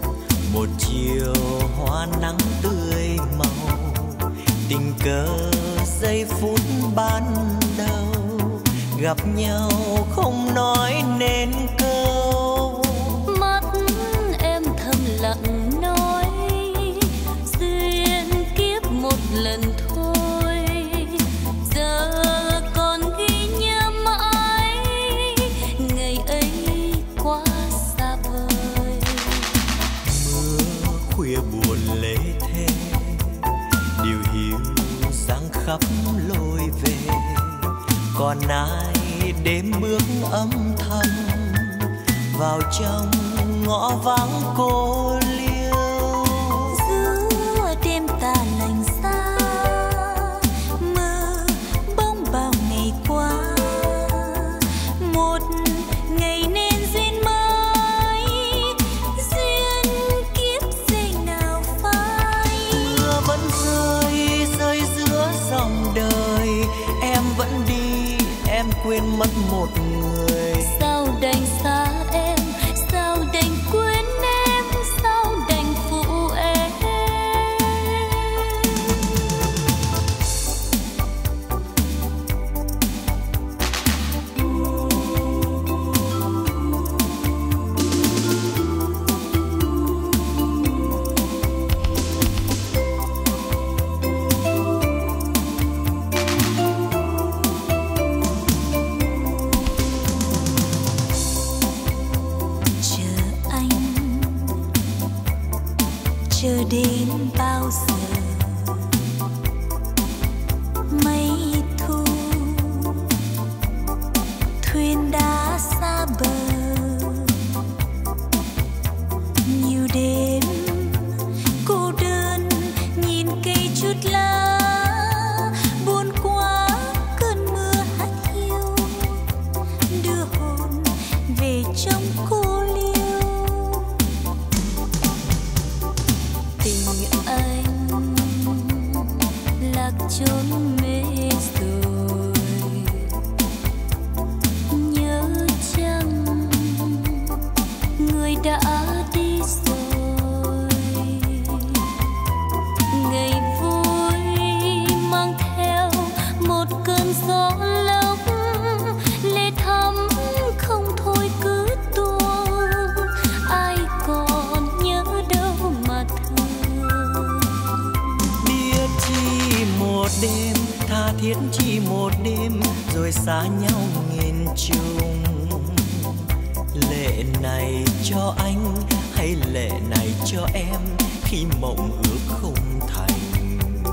một chiều hoa nắng tươi màu, tình cờ giây phút ban đầu gặp nhau không nói nên câu. Mắt em thầm lặng nói duyên kiếp một lần thôi, giờ còn ghi nhớ mãi ngày ấy quá xa vời. Mưa khuya buồn lê thế điều hiu giăng khắp lối về, còn ai đêm bước âm thầm vào trong ngõ vắng cô liêu. Giữa đêm tà lành xa mơ bóng bao ngày qua, một ngày nên duyên mới, duyên kiếp giây nào phai. Mưa vẫn rơi rơi giữa dòng đời, em vẫn đi em quên mất một người. Sao đành xa em, sao đành quên em, sao đành phụ em. Chờ đến bao giờ mây thu thuyền đã xa bờ, nhiều đêm cô đơn nhìn cây chút lá buồn quá cơn mưa hắt hiu, đưa hồn về trong cô liêu. Tình anh lạc chốn mê rồi, nhớ chăng người đã đi rồi. Ngày vui mang theo một cơn gió lốc, lệ thắm không thôi cứ tuôn, ai còn nhớ đâu mà thương. Biết chỉ một đêm, tha thiết chỉ một đêm, rồi xa nhau nghìn trùng. Lệ này cho anh hay lệ này cho em, khi mộng ước không thành.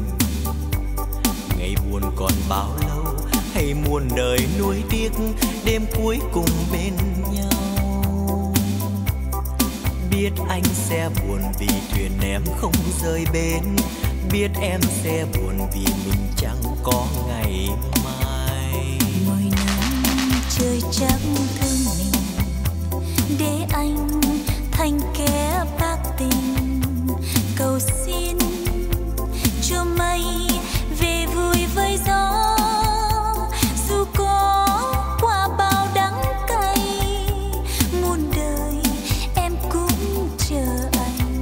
Ngày buồn còn bao lâu, hay muôn đời nuối tiếc, đêm cuối cùng bên nhau. Biết anh sẽ buồn vì thuyền em không rời bến, biết em sẽ buồn vì mình chẳng có ngày mai. Mười năm trời chẳng thương mình, để anh thành kẻ bạc tình. Cầu xin cho mây về vui với gió, dù có qua bao đắng cay, muôn đời em cũng chờ anh.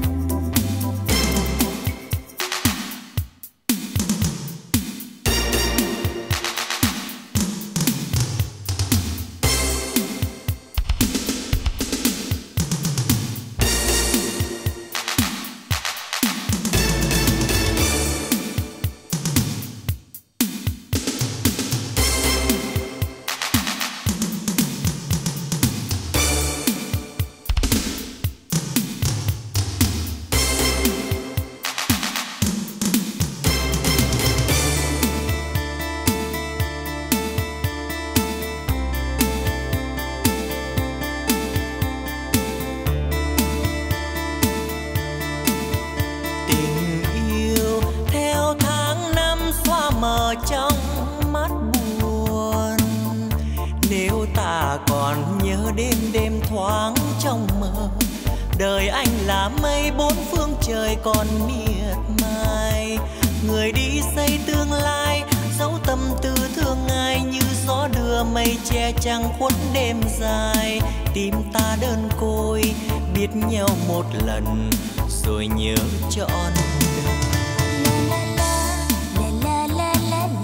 mờ trong mắt buồn. Nếu ta còn nhớ đêm đêm thoáng trong mơ, đời anh là mây bốn phương trời còn miệt mài. Người đi xây tương lai, dấu tâm tư thương ai, như gió đưa mây che trăng khuất đêm dài. Tim ta đơn côi, biết nhau một lần rồi nhớ trọn đời.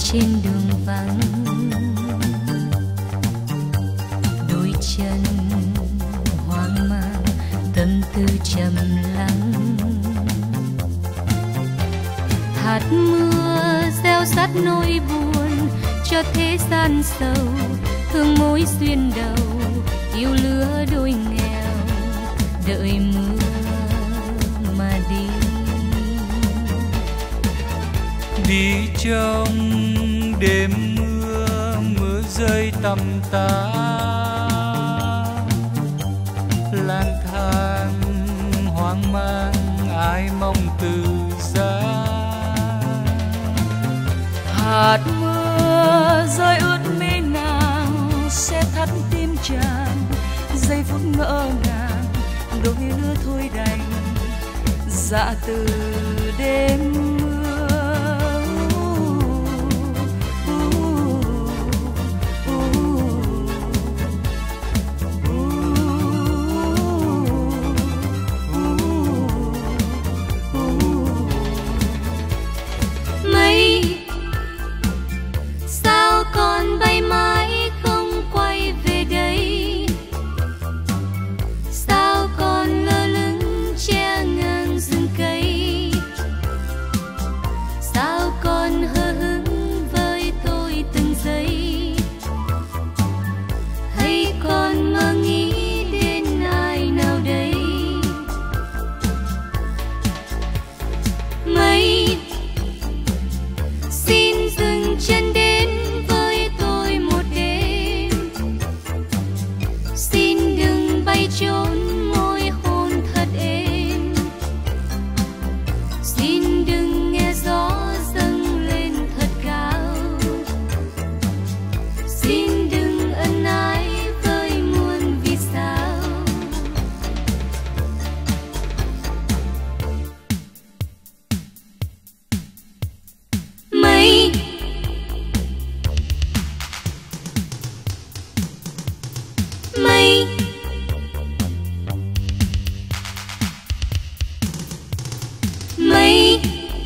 trên đường vắng, đôi chân hoang mang, tâm tư trầm lắng. Hạt mưa gieo sát nỗi buồn cho thế gian sầu, thương mối duyên đầu, yêu lứa đôi nghèo, đợi mưa mà đi. Đi trong đêm mưa, mưa rơi tầm tã, lang thang hoang mang ai mong từ giá. Hạt mưa rơi ướt mi nàng sẽ thắt tim chàng, giây phút ngỡ ngàng đôi lứa thôi đành dạ từ đêm mưa. Mây sao còn bay mãi không quay về đây, sao còn lơ lửng che ngang rừng cây, sao còn hờ hững với tôi từng giây, hay còn mơ nghĩ đến ai nào đây. Mây xin dừng chân đến với tôi một đêm, xin đừng bay trốn môi hôn thật êm, xin đừng nghe gió dâng lên thật cao, xin đừng ân ái với muôn vì sao. Mây mây mây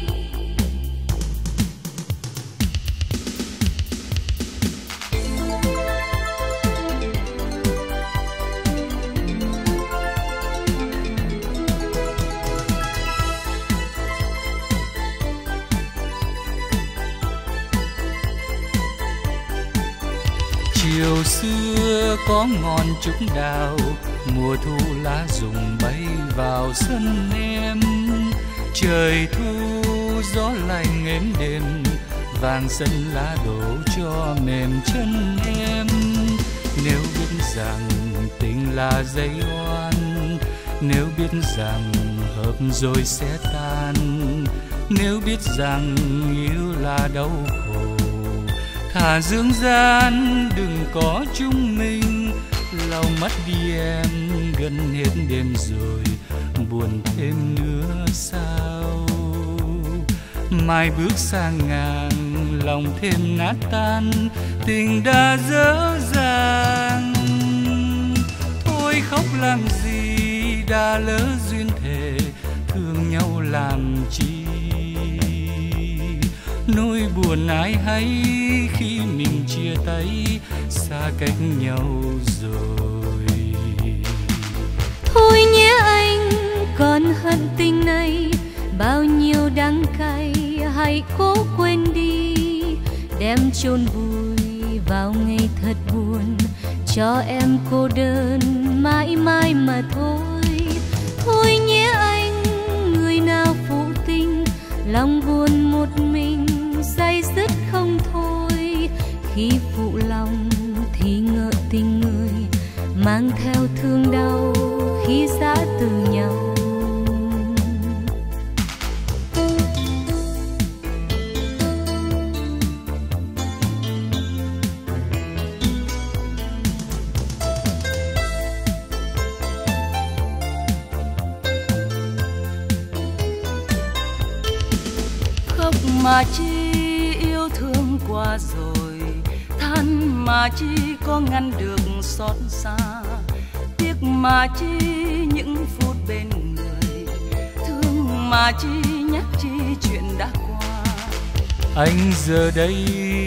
Chiều xưa có ngọn trúc đào, mùa thu lá rụng bay vào sân em. Trời thu gió lạnh êm đềm, vàng sân lá đổ cho mềm chân em. Nếu biết rằng tình là dây oan, nếu biết rằng hợp rồi sẽ tan, nếu biết rằng yêu là đau khổ, thà dương gian đừng có chúng mình. Lau mắt đi em, gần hết đêm rồi, buồn thêm nữa sao. Mai bước sang ngàn, lòng thêm nát tan, tình đã dở dàng. Thôi khóc làm gì, đã lỡ duyên thề, thương nhau làm chi. Nỗi buồn ai hay khi mình chia tay, xa cách nhau rồi. Thôi nhé anh, còn hận tình này, bao nhiêu đắng cay, hãy cố quên đi. Đem chôn vùi vào ngày thật buồn, cho em cô đơn mãi mãi mà thôi. Thôi nhé anh, người nào phụ tình, lòng buồn một mình day dứt không thôi. Khi phụ lòng thì ngỡ tình người, mang theo thương đau khi giã từ nhau. Khóc mà chi yêu thương qua rồi, than mà chi có ngăn được xót xa. Tiếc mà chi những phút bên người, thương mà chi nhắc chi chuyện đã qua. Anh giờ đây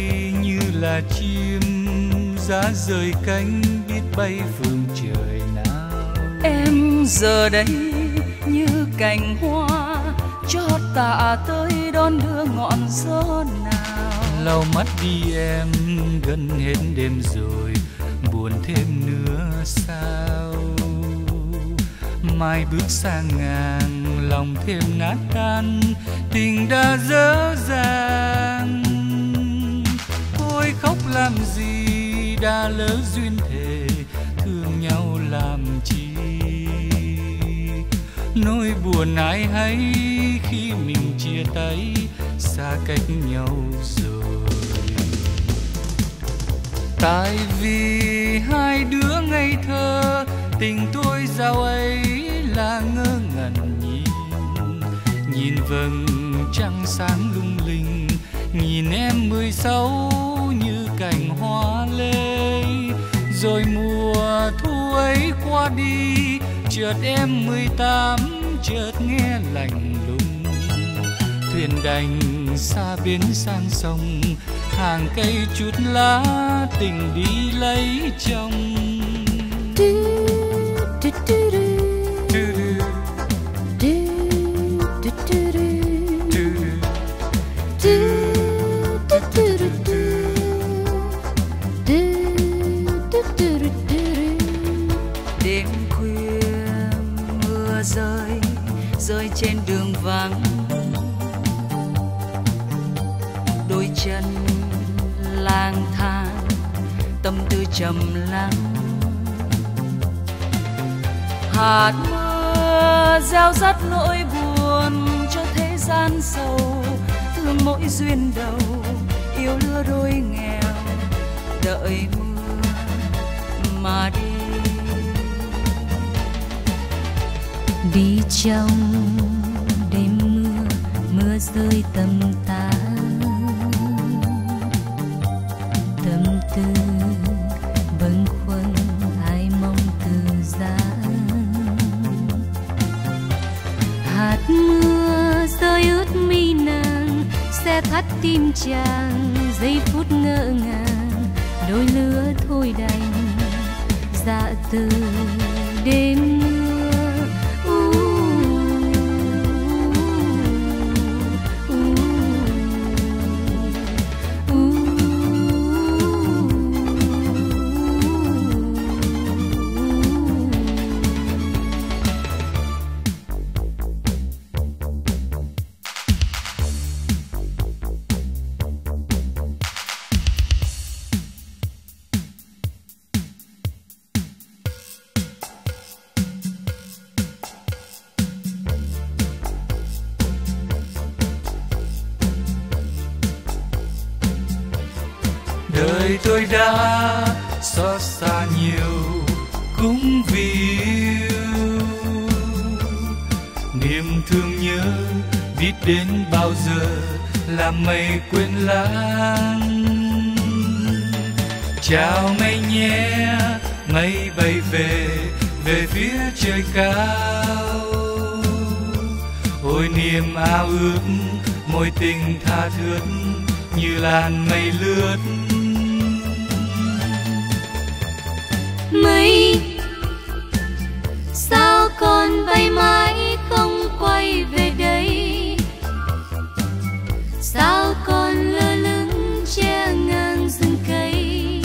là chim giá rời cánh biết bay phương trời nào. Em giờ đây như cành hoa chót tạ tới đón đưa ngọn gió nào. Lau mắt đi em, gần hết đêm rồi, buồn thêm nữa sao? Mai bước sang ngàn, lòng thêm nát tan, tình đã dở dàng. Thôi khóc làm gì, đã lỡ duyên thề, thương nhau làm chi? Nỗi buồn ai hay khi mình chia tay, xa cách nhau rồi. Tại vì hai đứa ngây thơ, tình tôi dạo ấy là ngơ ngẩn nhìn. Nhìn vầng trăng sáng lung linh, nhìn em mười sáu như cành hoa lê. Rồi mùa thu ấy qua đi, chợt em mười tám chợt nghe lạnh lùng. Thuyền đành xa bến sang sông, hàng cây chút lá tình đi lấy chồng. Đêm khuya mưa rơi, rơi trên đường vắng. Đôi chân lang thang, tâm tư trầm lắng. Hạt mưa gieo rắt nỗi buồn cho thế gian sầu. Thương mỗi duyên đầu, yêu lứa đôi nghèo. Đợi mưa mà đi. Đi trong đêm mưa, mưa rơi tầm tã. Tâm tư bâng khuâng, ai mong từ giá. Hạt mưa rơi ướt mi nàng, xe thắt tim chàng. Giây phút ngỡ ngàng, đôi lứa thôi đành. Dạ từ đêm mưa. Đời tôi đã xót xa nhiều cũng vì yêu. Niềm thương nhớ biết đến bao giờ, làm mây quên lãng. Chào mây nhé, mây bay về, về phía trời cao. Ôi niềm ao ước, mối tình tha thướt như làn mây lướt. Mây sao con bay mãi không quay về đây? Sao con lơ lửng che ngang rừng cây?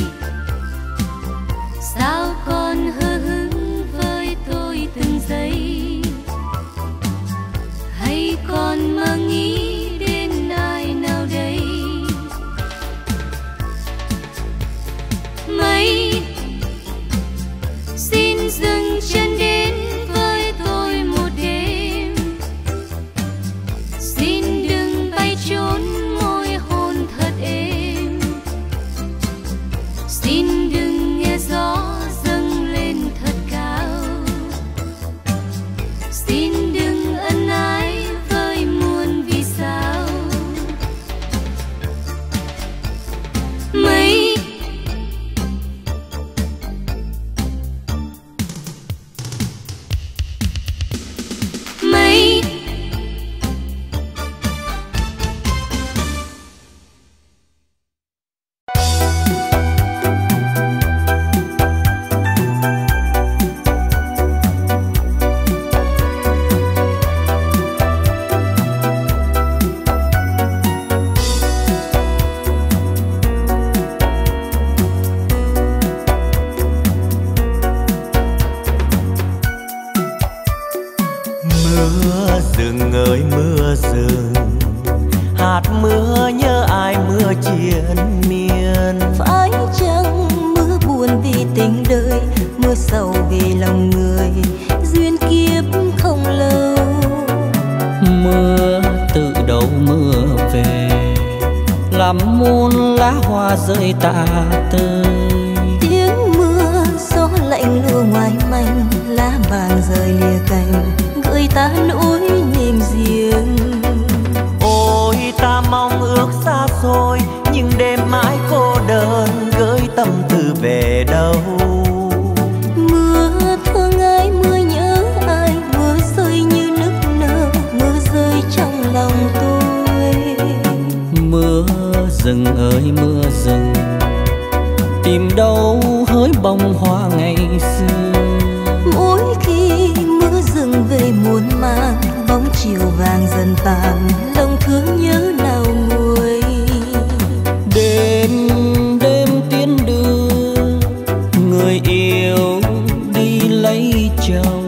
Sao con hờ hững với tôi từng giây? Hay con mơ nghĩ đến ai nào đây? Mây xin dừng chân đến với tôi một đêm. rừng ơi mưa rừng, hạt mưa nhớ ai mưa triền miên. Phải chăng mưa buồn vì tình đời, mưa sầu vì lòng người, duyên kiếp không lâu. Mưa tự đâu mưa về, làm muôn lá hoa rơi tả tơi. Tiếng mưa gió lạnh lùa ngoài manh, lá vàng rơi lìa cành, gửi ta nỗi niềm riêng. Ôi ta mong ước xa xôi, nhưng đêm mãi cô đơn, gửi tâm tư về đâu. Mưa thương ai, mưa nhớ ai, mưa rơi như nức nở, mưa rơi trong lòng tôi. Mưa rừng ơi mưa rừng, tìm đâu hỡi bông hoa ngày xưa. Mỗi khi mưa rừng về muôn mang, bóng chiều vàng dần tàn, lòng thương nhớ nào nguôi. Đêm đêm tiến đưa người yêu đi lấy chồng.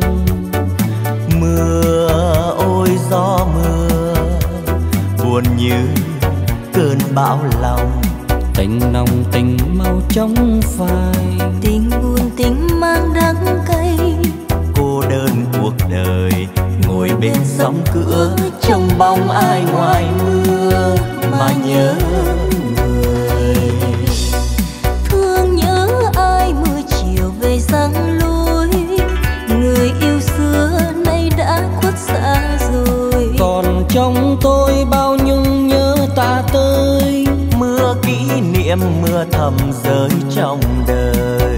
Mưa ôi gió mưa, buồn như cơn bão lòng. Tình nồng tình mau chóng phai, Tình buồn tình mang đắng cay. Cô đơn cuộc đời ngồi bên sóng cửa, trông bóng ai ngoài mưa mà nhớ người. Thương nhớ ai mưa chiều về giăng lối, người yêu xưa nay đã khuất xa rồi. còn trong tôi bao nhung nhớ ta tới. Mưa kỷ niệm mưa thầm rơi trong đời.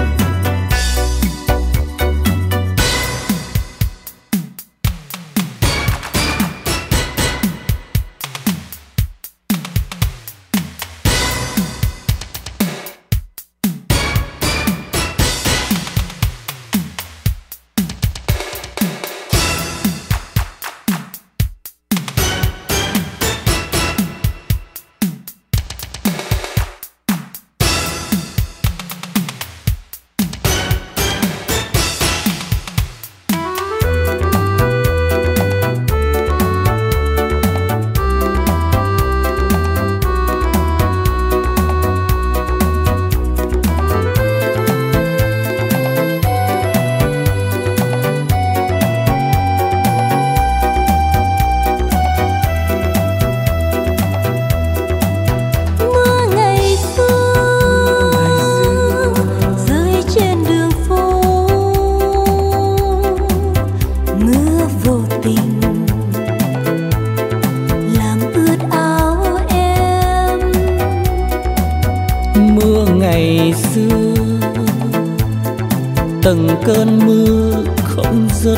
từng cơn mưa không dứt,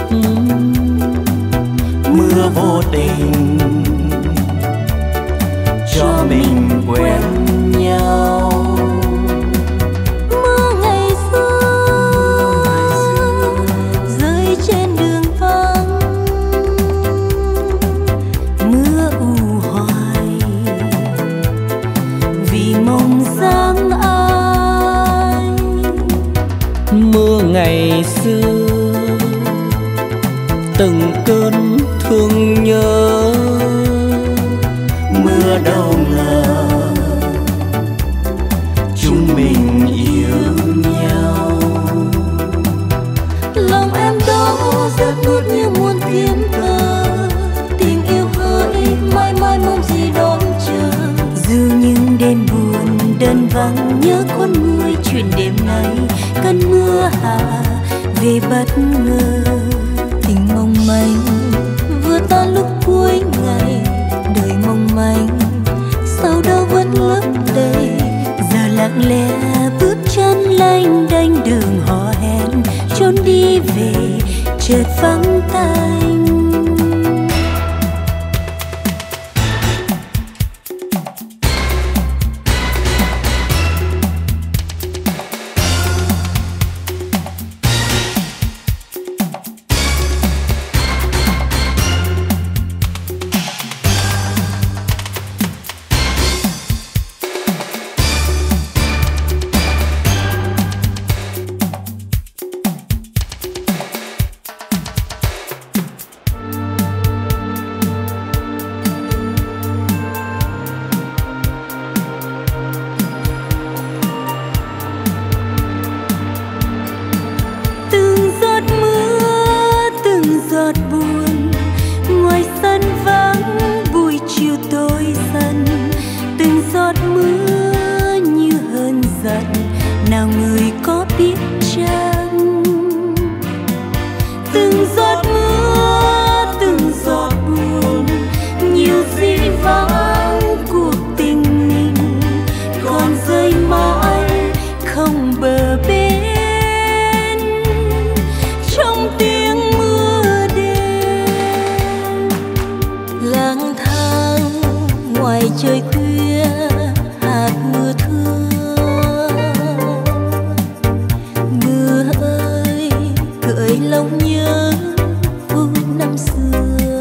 mưa vô tình cho mình quen nhau. Mưa ngày xưa rơi trên đường vắng, mưa u hoài vì mong giang ai. Mưa ngày xưa từng cơn thương nhớ, mưa đâu ngờ chúng mình yêu nhau. Lòng em đó rất buốt như muôn tiếng thơ, tình yêu hỡi mãi mãi mong gì đón chờ. Dù những đêm buồn đơn vắng nhớ con người chuyện đêm nay, cơn mưa hạ về bất ngờ. Tình mong manh vừa tan lúc cuối ngày, đời mong manh sau đó vẫn lấp đầy. Giờ lặng lẽ bước chân lanh đanh đường hò hẹn, trốn đi về chợt vắng tanh. trời khuya hạt mưa thưa. Mưa ơi gợi lòng nhớ phút năm xưa.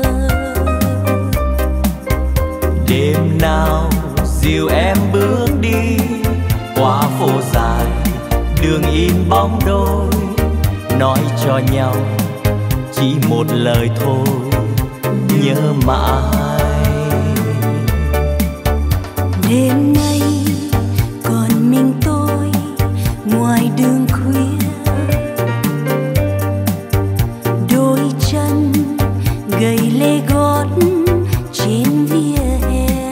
Đêm nào dìu em bước đi qua phố dài, đường in bóng đôi, nói cho nhau chỉ một lời thôi, nhớ mãi. Đêm nay còn mình tôi ngoài đường khuya, đôi chân gầy lê gót trên vỉa hè.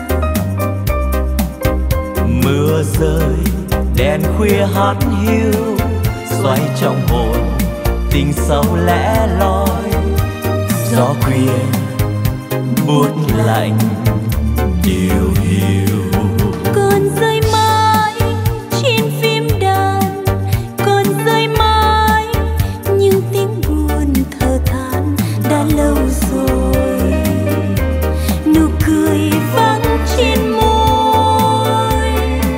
Mưa rơi đèn khuya hát hiu, xoay trong hồn tình sâu lẻ loi. Gió khuya buốt lạnh điều hiu. Còn rơi mãi trên phim đàn, còn rơi mãi những tiếng buồn thở than đã lâu rồi. Nụ cười vắng trên môi.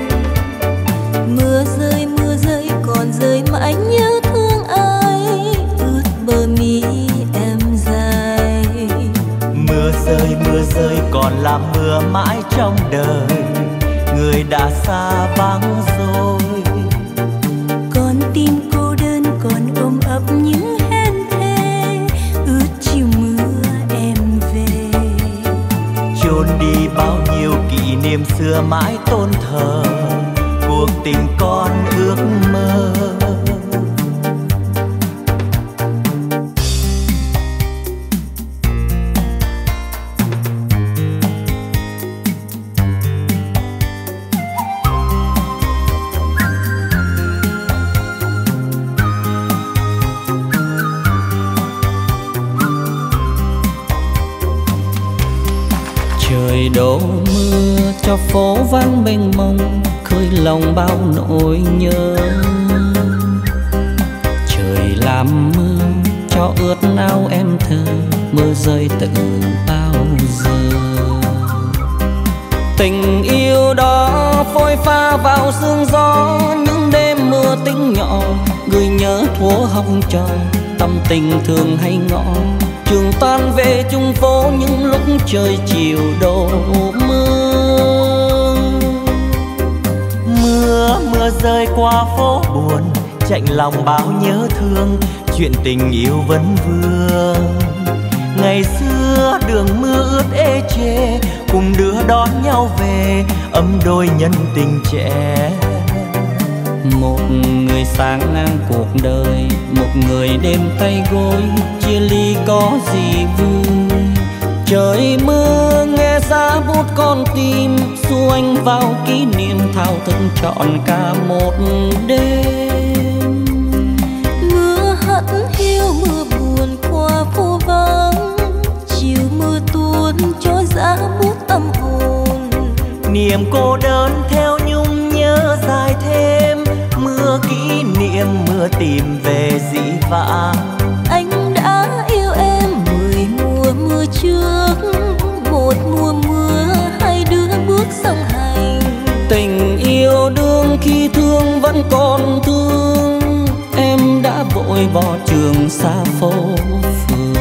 Mưa rơi mưa rơi còn rơi mãi nhớ thương ai, ướt bờ mi em dài. Mưa rơi mưa rơi còn là mưa mãi trong đời, người đã xa vắng rồi. Con tim cô đơn còn ôm ấp những hên thê, ướt chiều mưa em về. Chôn đi bao nhiêu kỷ niệm xưa mãi tôn thờ, cuộc tình con ước mơ. Trời đổ mưa cho phố vắng mênh mông, khơi lòng bao nỗi nhớ. Trời làm mưa cho ướt áo em thơ, mưa rơi từ bao giờ. Tình yêu đó phôi pha vào sương gió, những đêm mưa tính nhỏ, người nhớ thuở học trò, tâm tình thường hay ngõ. Trường tan về chung phố những lúc trời chiều đổ mưa. Mưa mưa rơi qua phố buồn, chạnh lòng bao nhớ thương, chuyện tình yêu vẫn vương. Ngày xưa đường mưa ướt ê chê, cùng đứa đón nhau về, ấm đôi nhân tình trẻ. Một người sáng ngang cuộc đời, một người đêm tay gối, chia ly có gì vui. Trời mưa nghe giá bút con tim, xu anh vào kỷ niệm thao thức trọn cả một đêm. Mưa hắt hiu mưa buồn qua phố vắng, chiều mưa tuôn cho giá bút tâm hồn. Niềm cô đơn theo nhung nhớ dài thêm, mưa kỷ niệm mưa tìm về dĩ vãng. Anh đã yêu em mười mùa mưa trước, một mùa mưa hai đứa bước song hành. Tình yêu đương khi thương vẫn còn thương, em đã vội bỏ trường xa phố phường.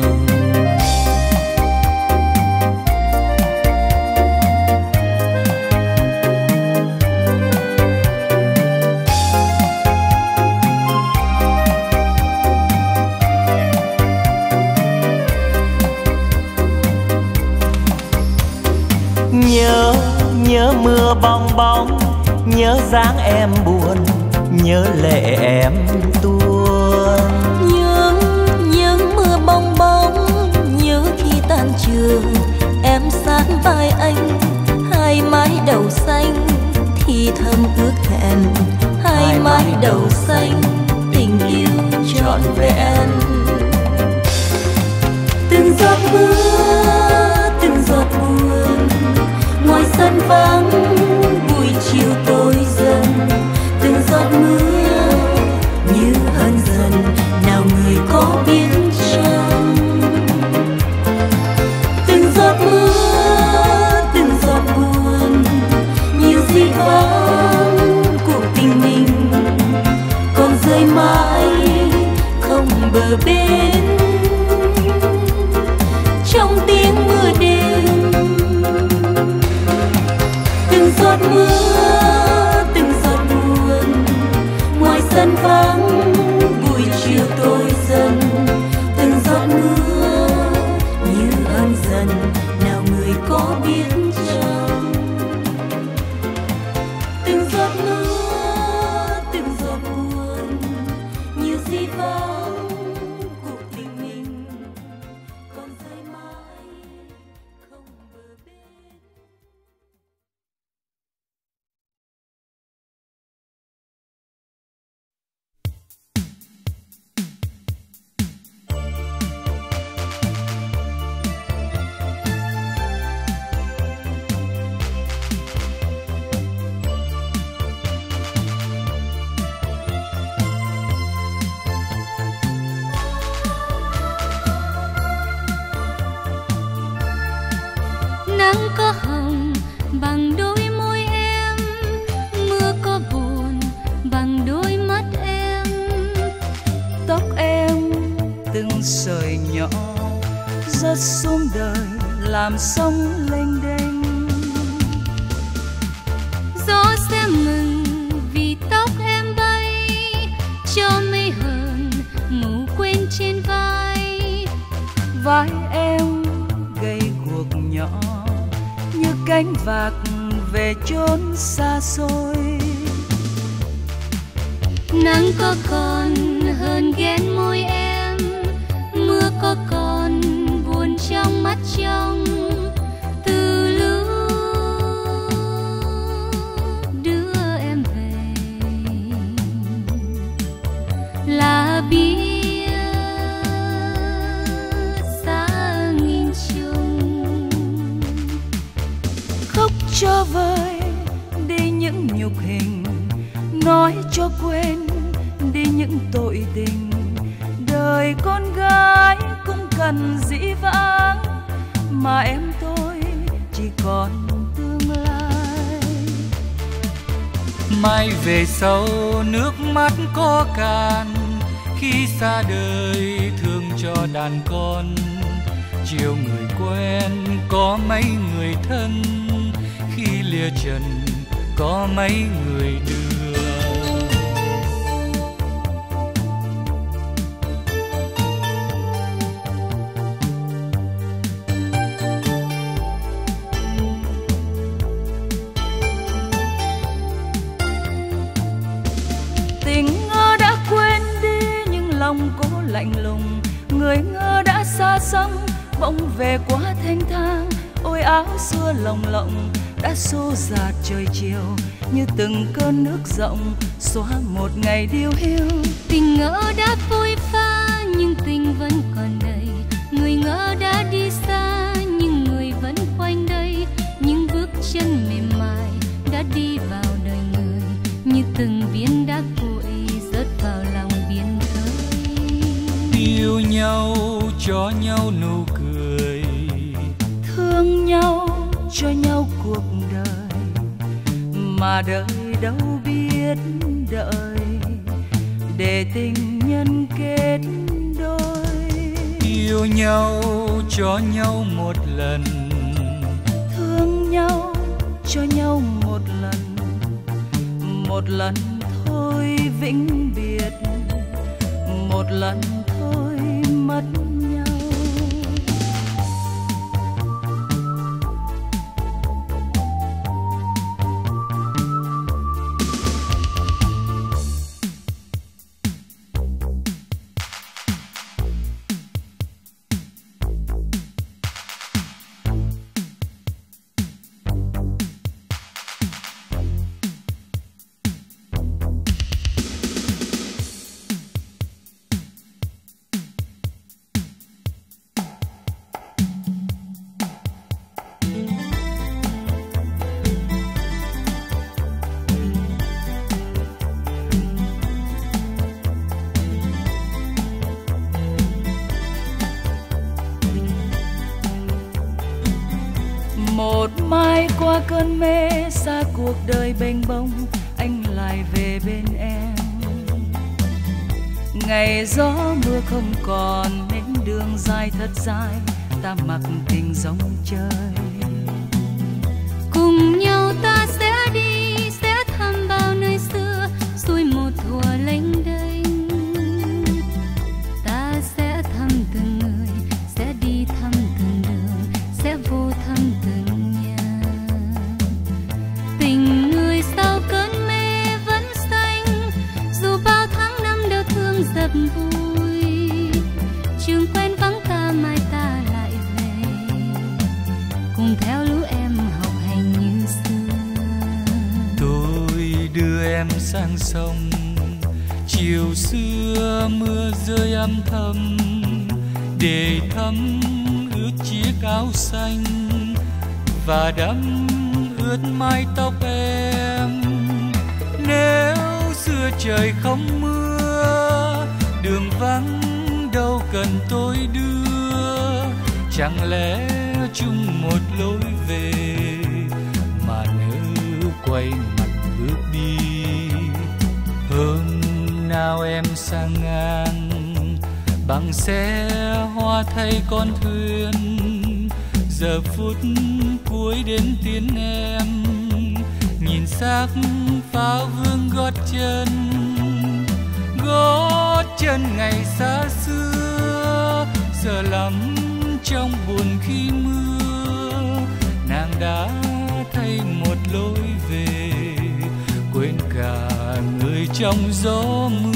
Nhớ, nhớ mưa bong bóng, nhớ dáng em buồn, nhớ lệ em tuôn. Nhớ, nhớ mưa bong bóng, nhớ khi tan trường, em sát vai anh, hai mái đầu xanh, thì thầm ước hẹn, hai mái đầu xanh, tình yêu trọn vẹn. Từng giọt mưa, từng giọt buồn, ngoài sân vắng buổi chiều tối dần. Từng giọt mưa như hơn dần, nào người có biết chăng. Từng giọt mưa, từng giọt bờ bên trong tiếng mưa đêm. Từng giọt mưa, từng giọt buồn, ngoài sân vắng buổi chiều tối dần. Từng giọt mưa như ơn dần, nào người có biết chăng? Từng giọt mưa, từng giọt buồn, nhiều gì vắng cuộc tình mình còn rơi mãi không bờ bên. Nắng có hồng bằng đôi môi em, mưa có buồn bằng đôi mắt em. Tóc em từng sợi nhỏ rớt xuống đời làm sông lênh đênh. Gió sẽ mừng vì tóc em bay, cho mây hờn ngủ quên trên vai. Vai em gầy guộc nhỏ như cánh vạc về chốn xa xôi. Nắng có còn hơn ghen môi em, mưa có còn buồn trong mắt trong. Từ lúc đưa em về là biết xa nghìn trùng. Khóc cho vơi đi những nhục hình, nói cho quên đi những tội tình. Đời con gái cũng cần dĩ vãng, mà em tôi chỉ còn tương lai. Mai về sau nước mắt có cạn, khi xa đời thương cho đàn con. Chiều người quen có mấy người thân, khi lìa trần có mấy người đưa. Tình ngờ đã quên đi nhưng lòng cố lạnh lùng. Người ngờ đã xa xăm bỗng về quá thanh thang. Ôi áo xưa lồng lộng đã xô dạt trời chiều, như từng cơn nước rộng xóa một ngày điêu hiu. Tình ngỡ đã phôi pha nhưng tình vẫn còn đây. Người ngỡ đã đi xa nhưng người vẫn quanh đây. Những bước chân mềm mại đã đi vào đời người, như từng viên đá cuội rớt vào lòng biển khơi. Yêu nhau cho nhau nụ cười, thương nhau cho nhau cuộc đời, mà đời đâu biết đợi để tình nhân kết đôi. Yêu nhau cho nhau một lần, thương nhau cho nhau một lần, một lần thôi vĩnh biệt, một lần thôi mất nhau. Một mai qua cơn mê xa cuộc đời bênh bông, anh lại về bên em. Ngày gió mưa không còn nên đường dài thật dài, ta mặc tình dòng chơi. Cùng nhau ta sẽ đi, sẽ thăm bao nơi xưa, xuôi một thuở lênh đênh. Ta sẽ thăm từng người, sẽ đi thăm từng đường, sẽ vô thăm từng nhà. Tình người sau cơn mê vẫn xanh, dù bao tháng năm đau thương dập vui. Trường quen vắng ta mai ta lại về, cùng theo lũ em học hành như xưa. Tôi đưa em sang sông, chiều xưa mưa rơi âm thầm, để thấm ướt chiếc áo xanh và đẫm ướt mái tóc em. Nếu xưa trời không mưa, đường vắng đâu cần tôi đưa, chẳng lẽ chung một lối về mà nếu quay mặt bước đi. Hôm nào em sang ngang bằng xe hoa thay con thuyền, giờ phút cuối đến tiếng em nhìn xác pháo vương gót chân. Gót chân ngày xa xưa giờ lắm trong buồn khi mưa, nàng đã thay một lối về, quên cả người trong gió mưa.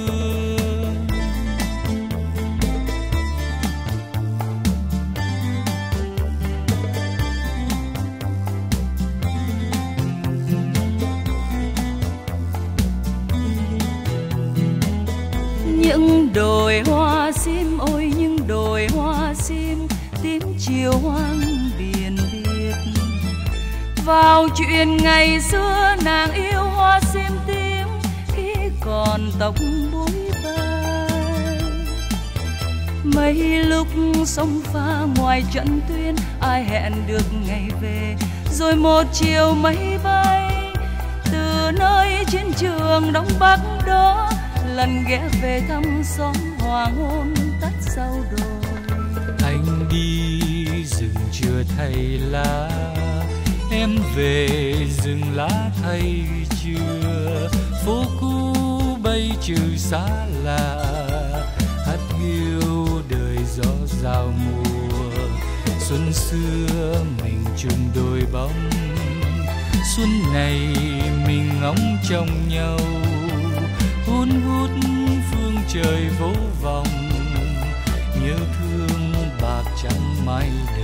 Những đồi hoa sim, ôi những đồi hoa sim, tím chiều hoang biển biệt. Vào chuyện ngày xưa nàng yêu hoa sim tím, khi còn tóc búi bay. Mấy lúc sông pha ngoài trận tuyến, ai hẹn được ngày về, rồi một chiều mây bay từ nơi chiến trường Đông Bắc đó, lần ghé về thăm xóm hoàng hôn tắt sau đồi. Anh đi rừng chưa thay lá, em về rừng lá thay chưa. Phố cũ bây trừ xa lạ, hát hiu đời gió rào mùa. Xuân xưa mình chung đôi bóng, xuân này mình ngóng trông nhau, hun hút phương trời vô vọng, nhớ thương bạc trắng mái đầu.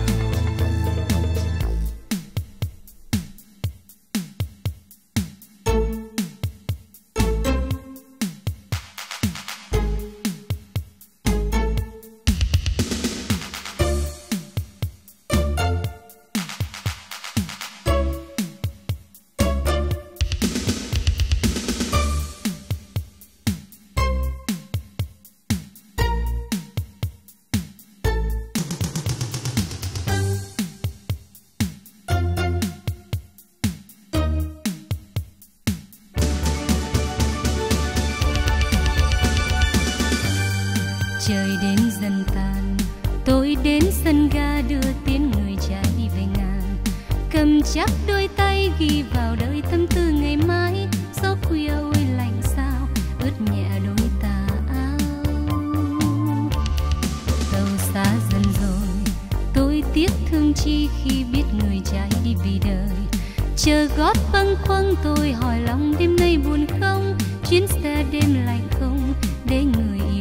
Trời đến dần tàn, tôi đến sân ga đưa tiến người trai đi về ngàn, cầm chắc đôi tay ghi vào đời tâm tư ngày mai. Gió khuya ôi lạnh sao ướt nhẹ đôi tà áo. Tàu xa dần rồi, tôi tiếc thương chi khi biết người trai đi vì đời. Chờ gót bâng khuâng tôi hỏi lòng đêm nay buồn không, chuyến xe đêm lạnh không để người yêu.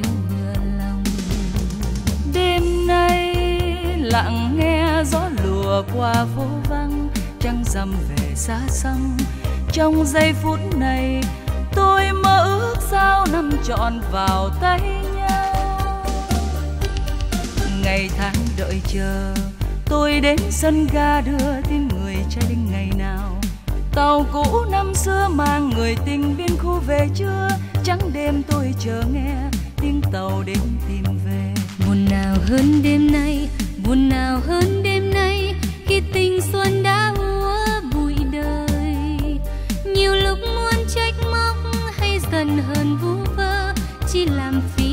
Đêm nay lặng nghe gió lùa qua phố vắng, trăng rằm về xa xăm. Trong giây phút này tôi mơ ước sao năm trọn vào tay nhau. Ngày tháng đợi chờ tôi đến sân ga đưa tin người trai đến ngày nào. Tàu cũ năm xưa mang người tình biên khu về chưa, trắng đêm tôi chờ nghe tiếng tàu đến tìm về. Buồn nào hơn đêm nay, buồn nào hơn đêm nay, khi tình xuân đã úa bụi đời. Nhiều lúc muốn trách móc hay dần hờn vu vơ, chỉ làm phiền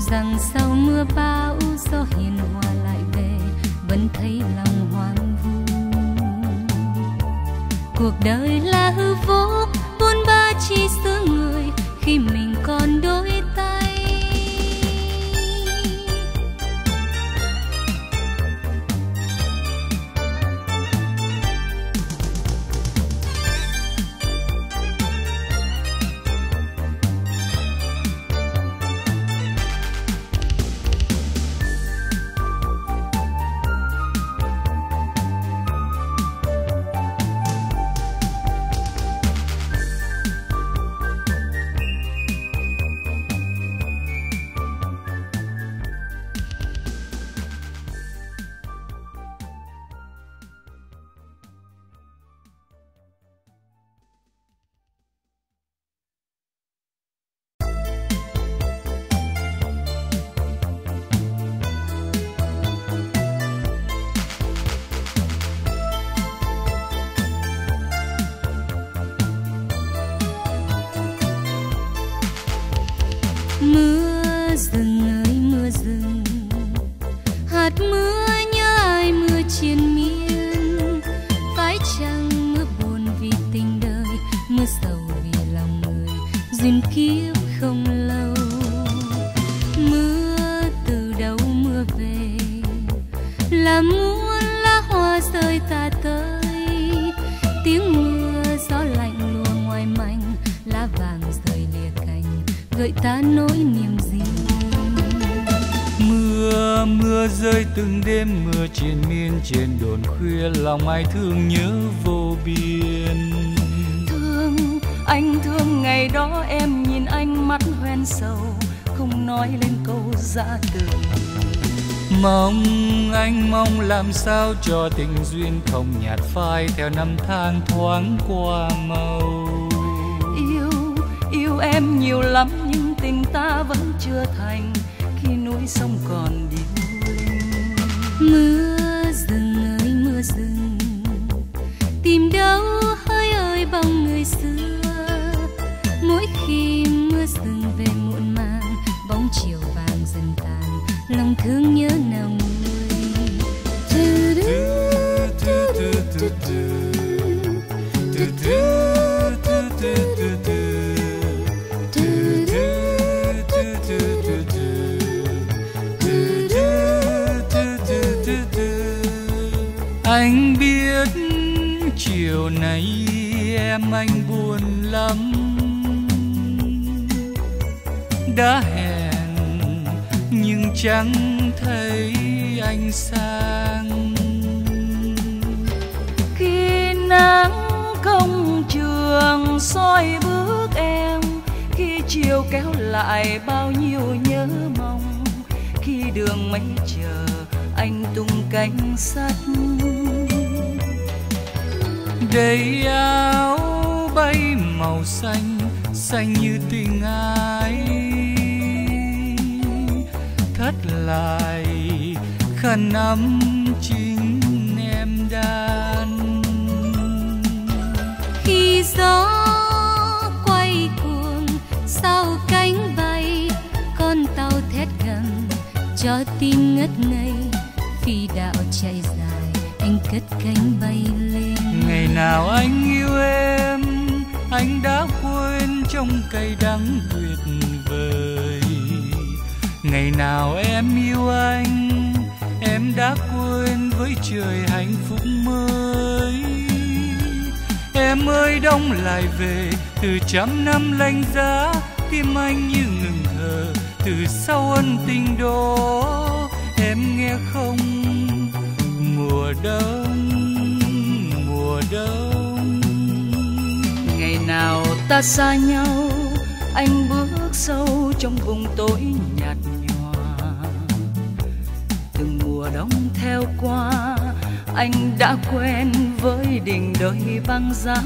rằng sau mưa bão gió hiền hòa lại về, vẫn thấy lòng hoang vu. Cuộc đời là hư vô, buôn ba chỉ giữa người khi mình còn đôi tay. Mưa rừng ơi mưa rừng, hạt mưa nhớ ai mưa triền miên. Phải chăng mưa buồn vì tình đời, mưa sầu vì lòng người, duyên kiếp không lâu. Mưa từ đâu mưa về, là muôn lá hoa rơi tà tới. Tiếng mưa gió lạnh lùa ngoài mảnh, lá vàng rơi lìa cành, gợi ta nỗi niềm riêng. Mưa mưa rơi từng đêm, mưa triền miên trên đồn khuya, lòng ai thương nhớ vô biên. Thương anh thương ngày đó em nhìn anh mắt hoen sầu, không nói lên câu giã từ. Mong anh mong làm sao cho tình duyên không nhạt phai theo năm tháng thoáng qua màu. Yêu yêu em nhiều lắm nhưng tình ta vẫn chưa thành, khi núi sông còn điêu linh. Mưa rừng ơi mưa rừng, tìm đâu hơi ơi bóng người xưa. Mỗi khi mưa rừng về muộn màng, bóng chiều vàng dần tàn, lòng thương nhớ nồng người. Anh biết chiều nay em anh buồn lắm, đã hẹn nhưng chẳng thấy anh sang. Khi nắng công trường soi bước em, khi chiều kéo lại bao nhiêu nhớ mong, khi đường mây chờ anh tung cánh sắt. Đầy áo bay màu xanh, xanh như tình ai. Thắt lại khăn ấm chính em đan. Khi gió quay cuồng sau cánh bay, con tàu thét gầm cho tim ngất ngây. Phi đạo chạy dài, anh cất cánh bay lên. Ngày nào anh yêu em, anh đã quên trong cay đắng tuyệt vời. Ngày nào em yêu anh, em đã quên với trời hạnh phúc mới. Em ơi đông lại về, từ trăm năm lạnh giá, tim anh như ngừng thở từ sau ân tình đó. Em nghe không, mùa đông, mùa đông. Ngày nào ta xa nhau, anh bước sâu trong vùng tối nhạt nhòa. Từng mùa đông theo qua, anh đã quen với đình đời băng giá.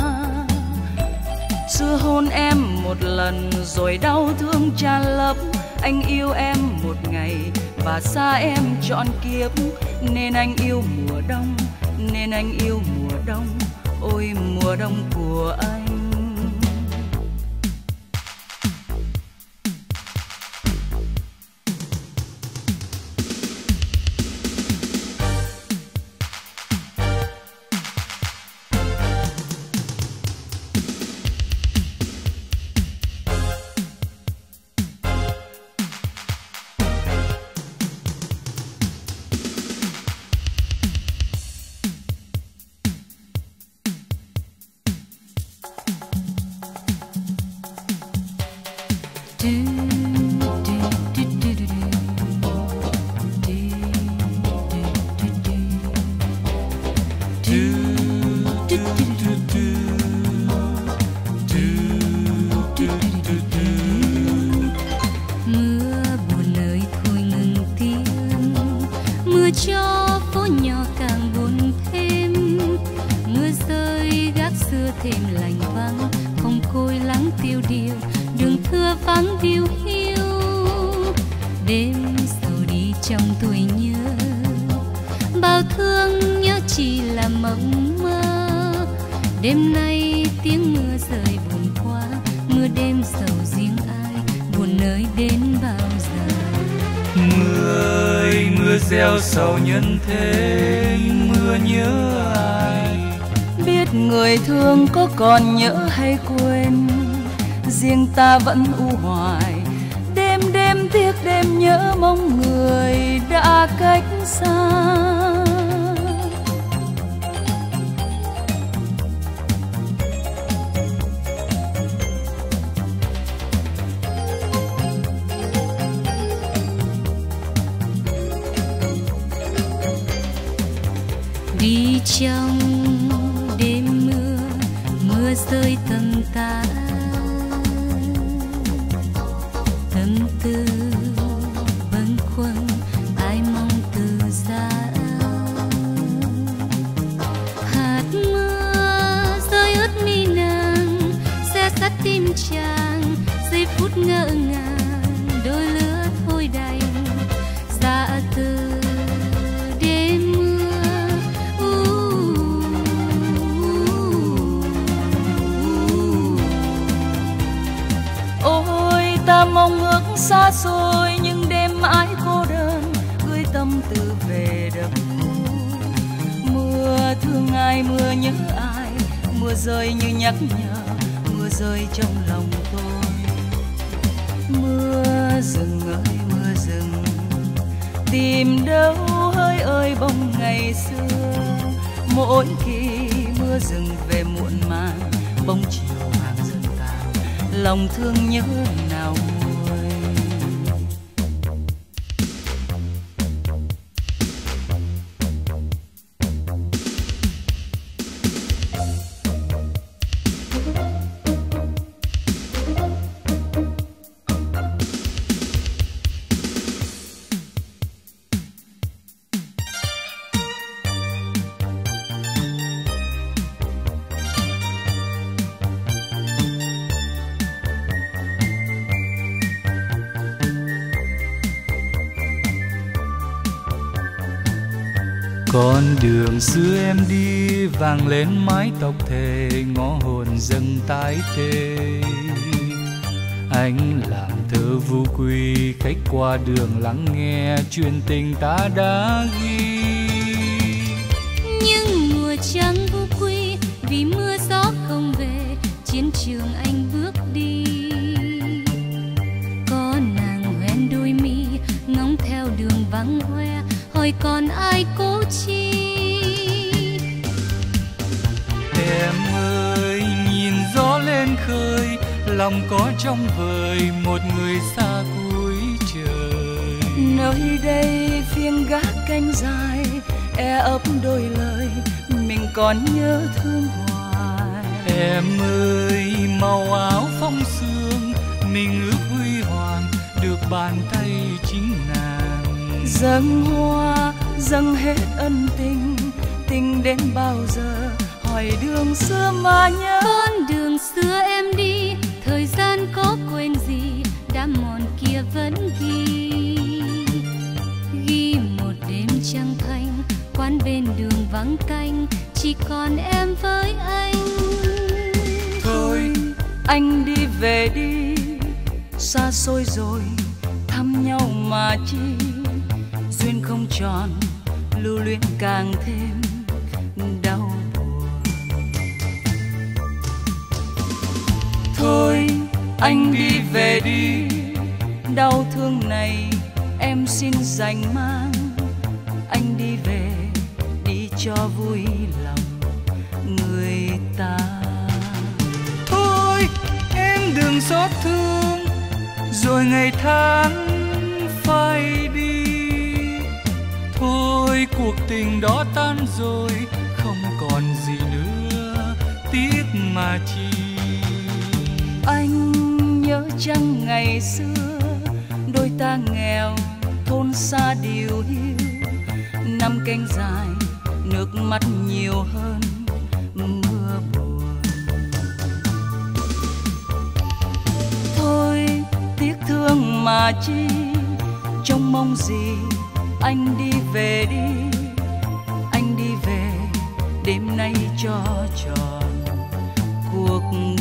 Xưa hôn em một lần rồi đau thương tràn lấp. Anh yêu em một ngày và xa em trọn kiếp, nên anh yêu mùa đông, nên anh yêu mùa đông, ôi mùa đông của anh. Cho phố nhỏ càng buồn thêm, mưa rơi gác xưa thêm lạnh vắng, không côi lắng tiêu điều, đường thưa vắng điêu hiu. Đêm sầu đi trong tuổi nhớ, bao thương nhớ chỉ là mộng mơ. Đêm nay tiếng mưa rơi buồn quá, mưa đêm sầu riêng ai, buồn nơi đến bao giờ. Mưa ơi, mưa gieo sầu nhân thế, mưa nhớ ai. Biết người thương có còn nhớ hay quên, riêng ta vẫn u hoài. Đêm đêm tiếc đêm nhớ mong người đã cách xa. Đi trong đêm mưa, mưa rơi tầm tã, tâm tư bâng khuâng ai mong từ giá. Hạt mưa rơi ướt mi nàng, xe sắt tim chàng, giây phút ngỡ ngàng, đôi lứa thôi đành dạ từ. Ta mong ước xa xôi nhưng đêm mãi cô đơn, gửi tâm tư về đập khu. Mưa thương ai, mưa nhớ ai, mưa rơi như nhắc nhở, mưa rơi trong lòng tôi. Mưa rừng ơi mưa rừng, tìm đâu hơi ơi bông ngày xưa. Mỗi khi mưa rừng về muộn màng, bông chiều hàng dần tàn, lòng thương nhớ nào nguôi. Con đường xưa em đi vàng lên mái tóc thề, ngõ hồn dâng tái tê. Anh làm thơ vô quy, khách qua đường lắng nghe chuyện tình ta đã ghi. Nhưng mùa trắng vô quy, vì mưa gió không về, chiến trường anh bước đi. Có nàng hoen đôi mi, ngóng theo đường vắng hoe, hỏi còn ai cố chi. Em ơi nhìn gió lên khơi, lòng có trong vời một người xa cuối trời. Nơi đây phiên gác canh dài, e ấp đôi lời mình còn nhớ thương hoài. Em ơi màu áo phong sương, mình ước huy hoàng được bàn tay chính nàng. Dâng hoa dâng hết ân tình, tình đến bao giờ hỏi đường xưa mà nhớ. Con đường xưa em đi, thời gian có quên gì, đã mòn kia vẫn ghi. Ghi một đêm trăng thanh, quán bên đường vắng canh, chỉ còn em với anh. Thôi anh đi về đi, xa xôi rồi thăm nhau mà chi. Duyên không tròn, lưu luyến càng thêm đau buồn. Thôi anh đi về đi, đau thương này em xin dành mang. Anh đi về đi cho vui lòng người ta. Thôi em đừng xót thương, rồi ngày tháng phai đi. Thôi cuộc tình đó tan rồi, không còn gì nữa, tiếc mà chi. Anh nhớ chăng ngày xưa đôi ta nghèo thôn xa điều hiu, năm canh dài nước mắt nhiều hơn mưa buồn. Thôi tiếc thương mà chi, trông mong gì anh đi về đi, anh đi về đêm nay cho tròn cuộc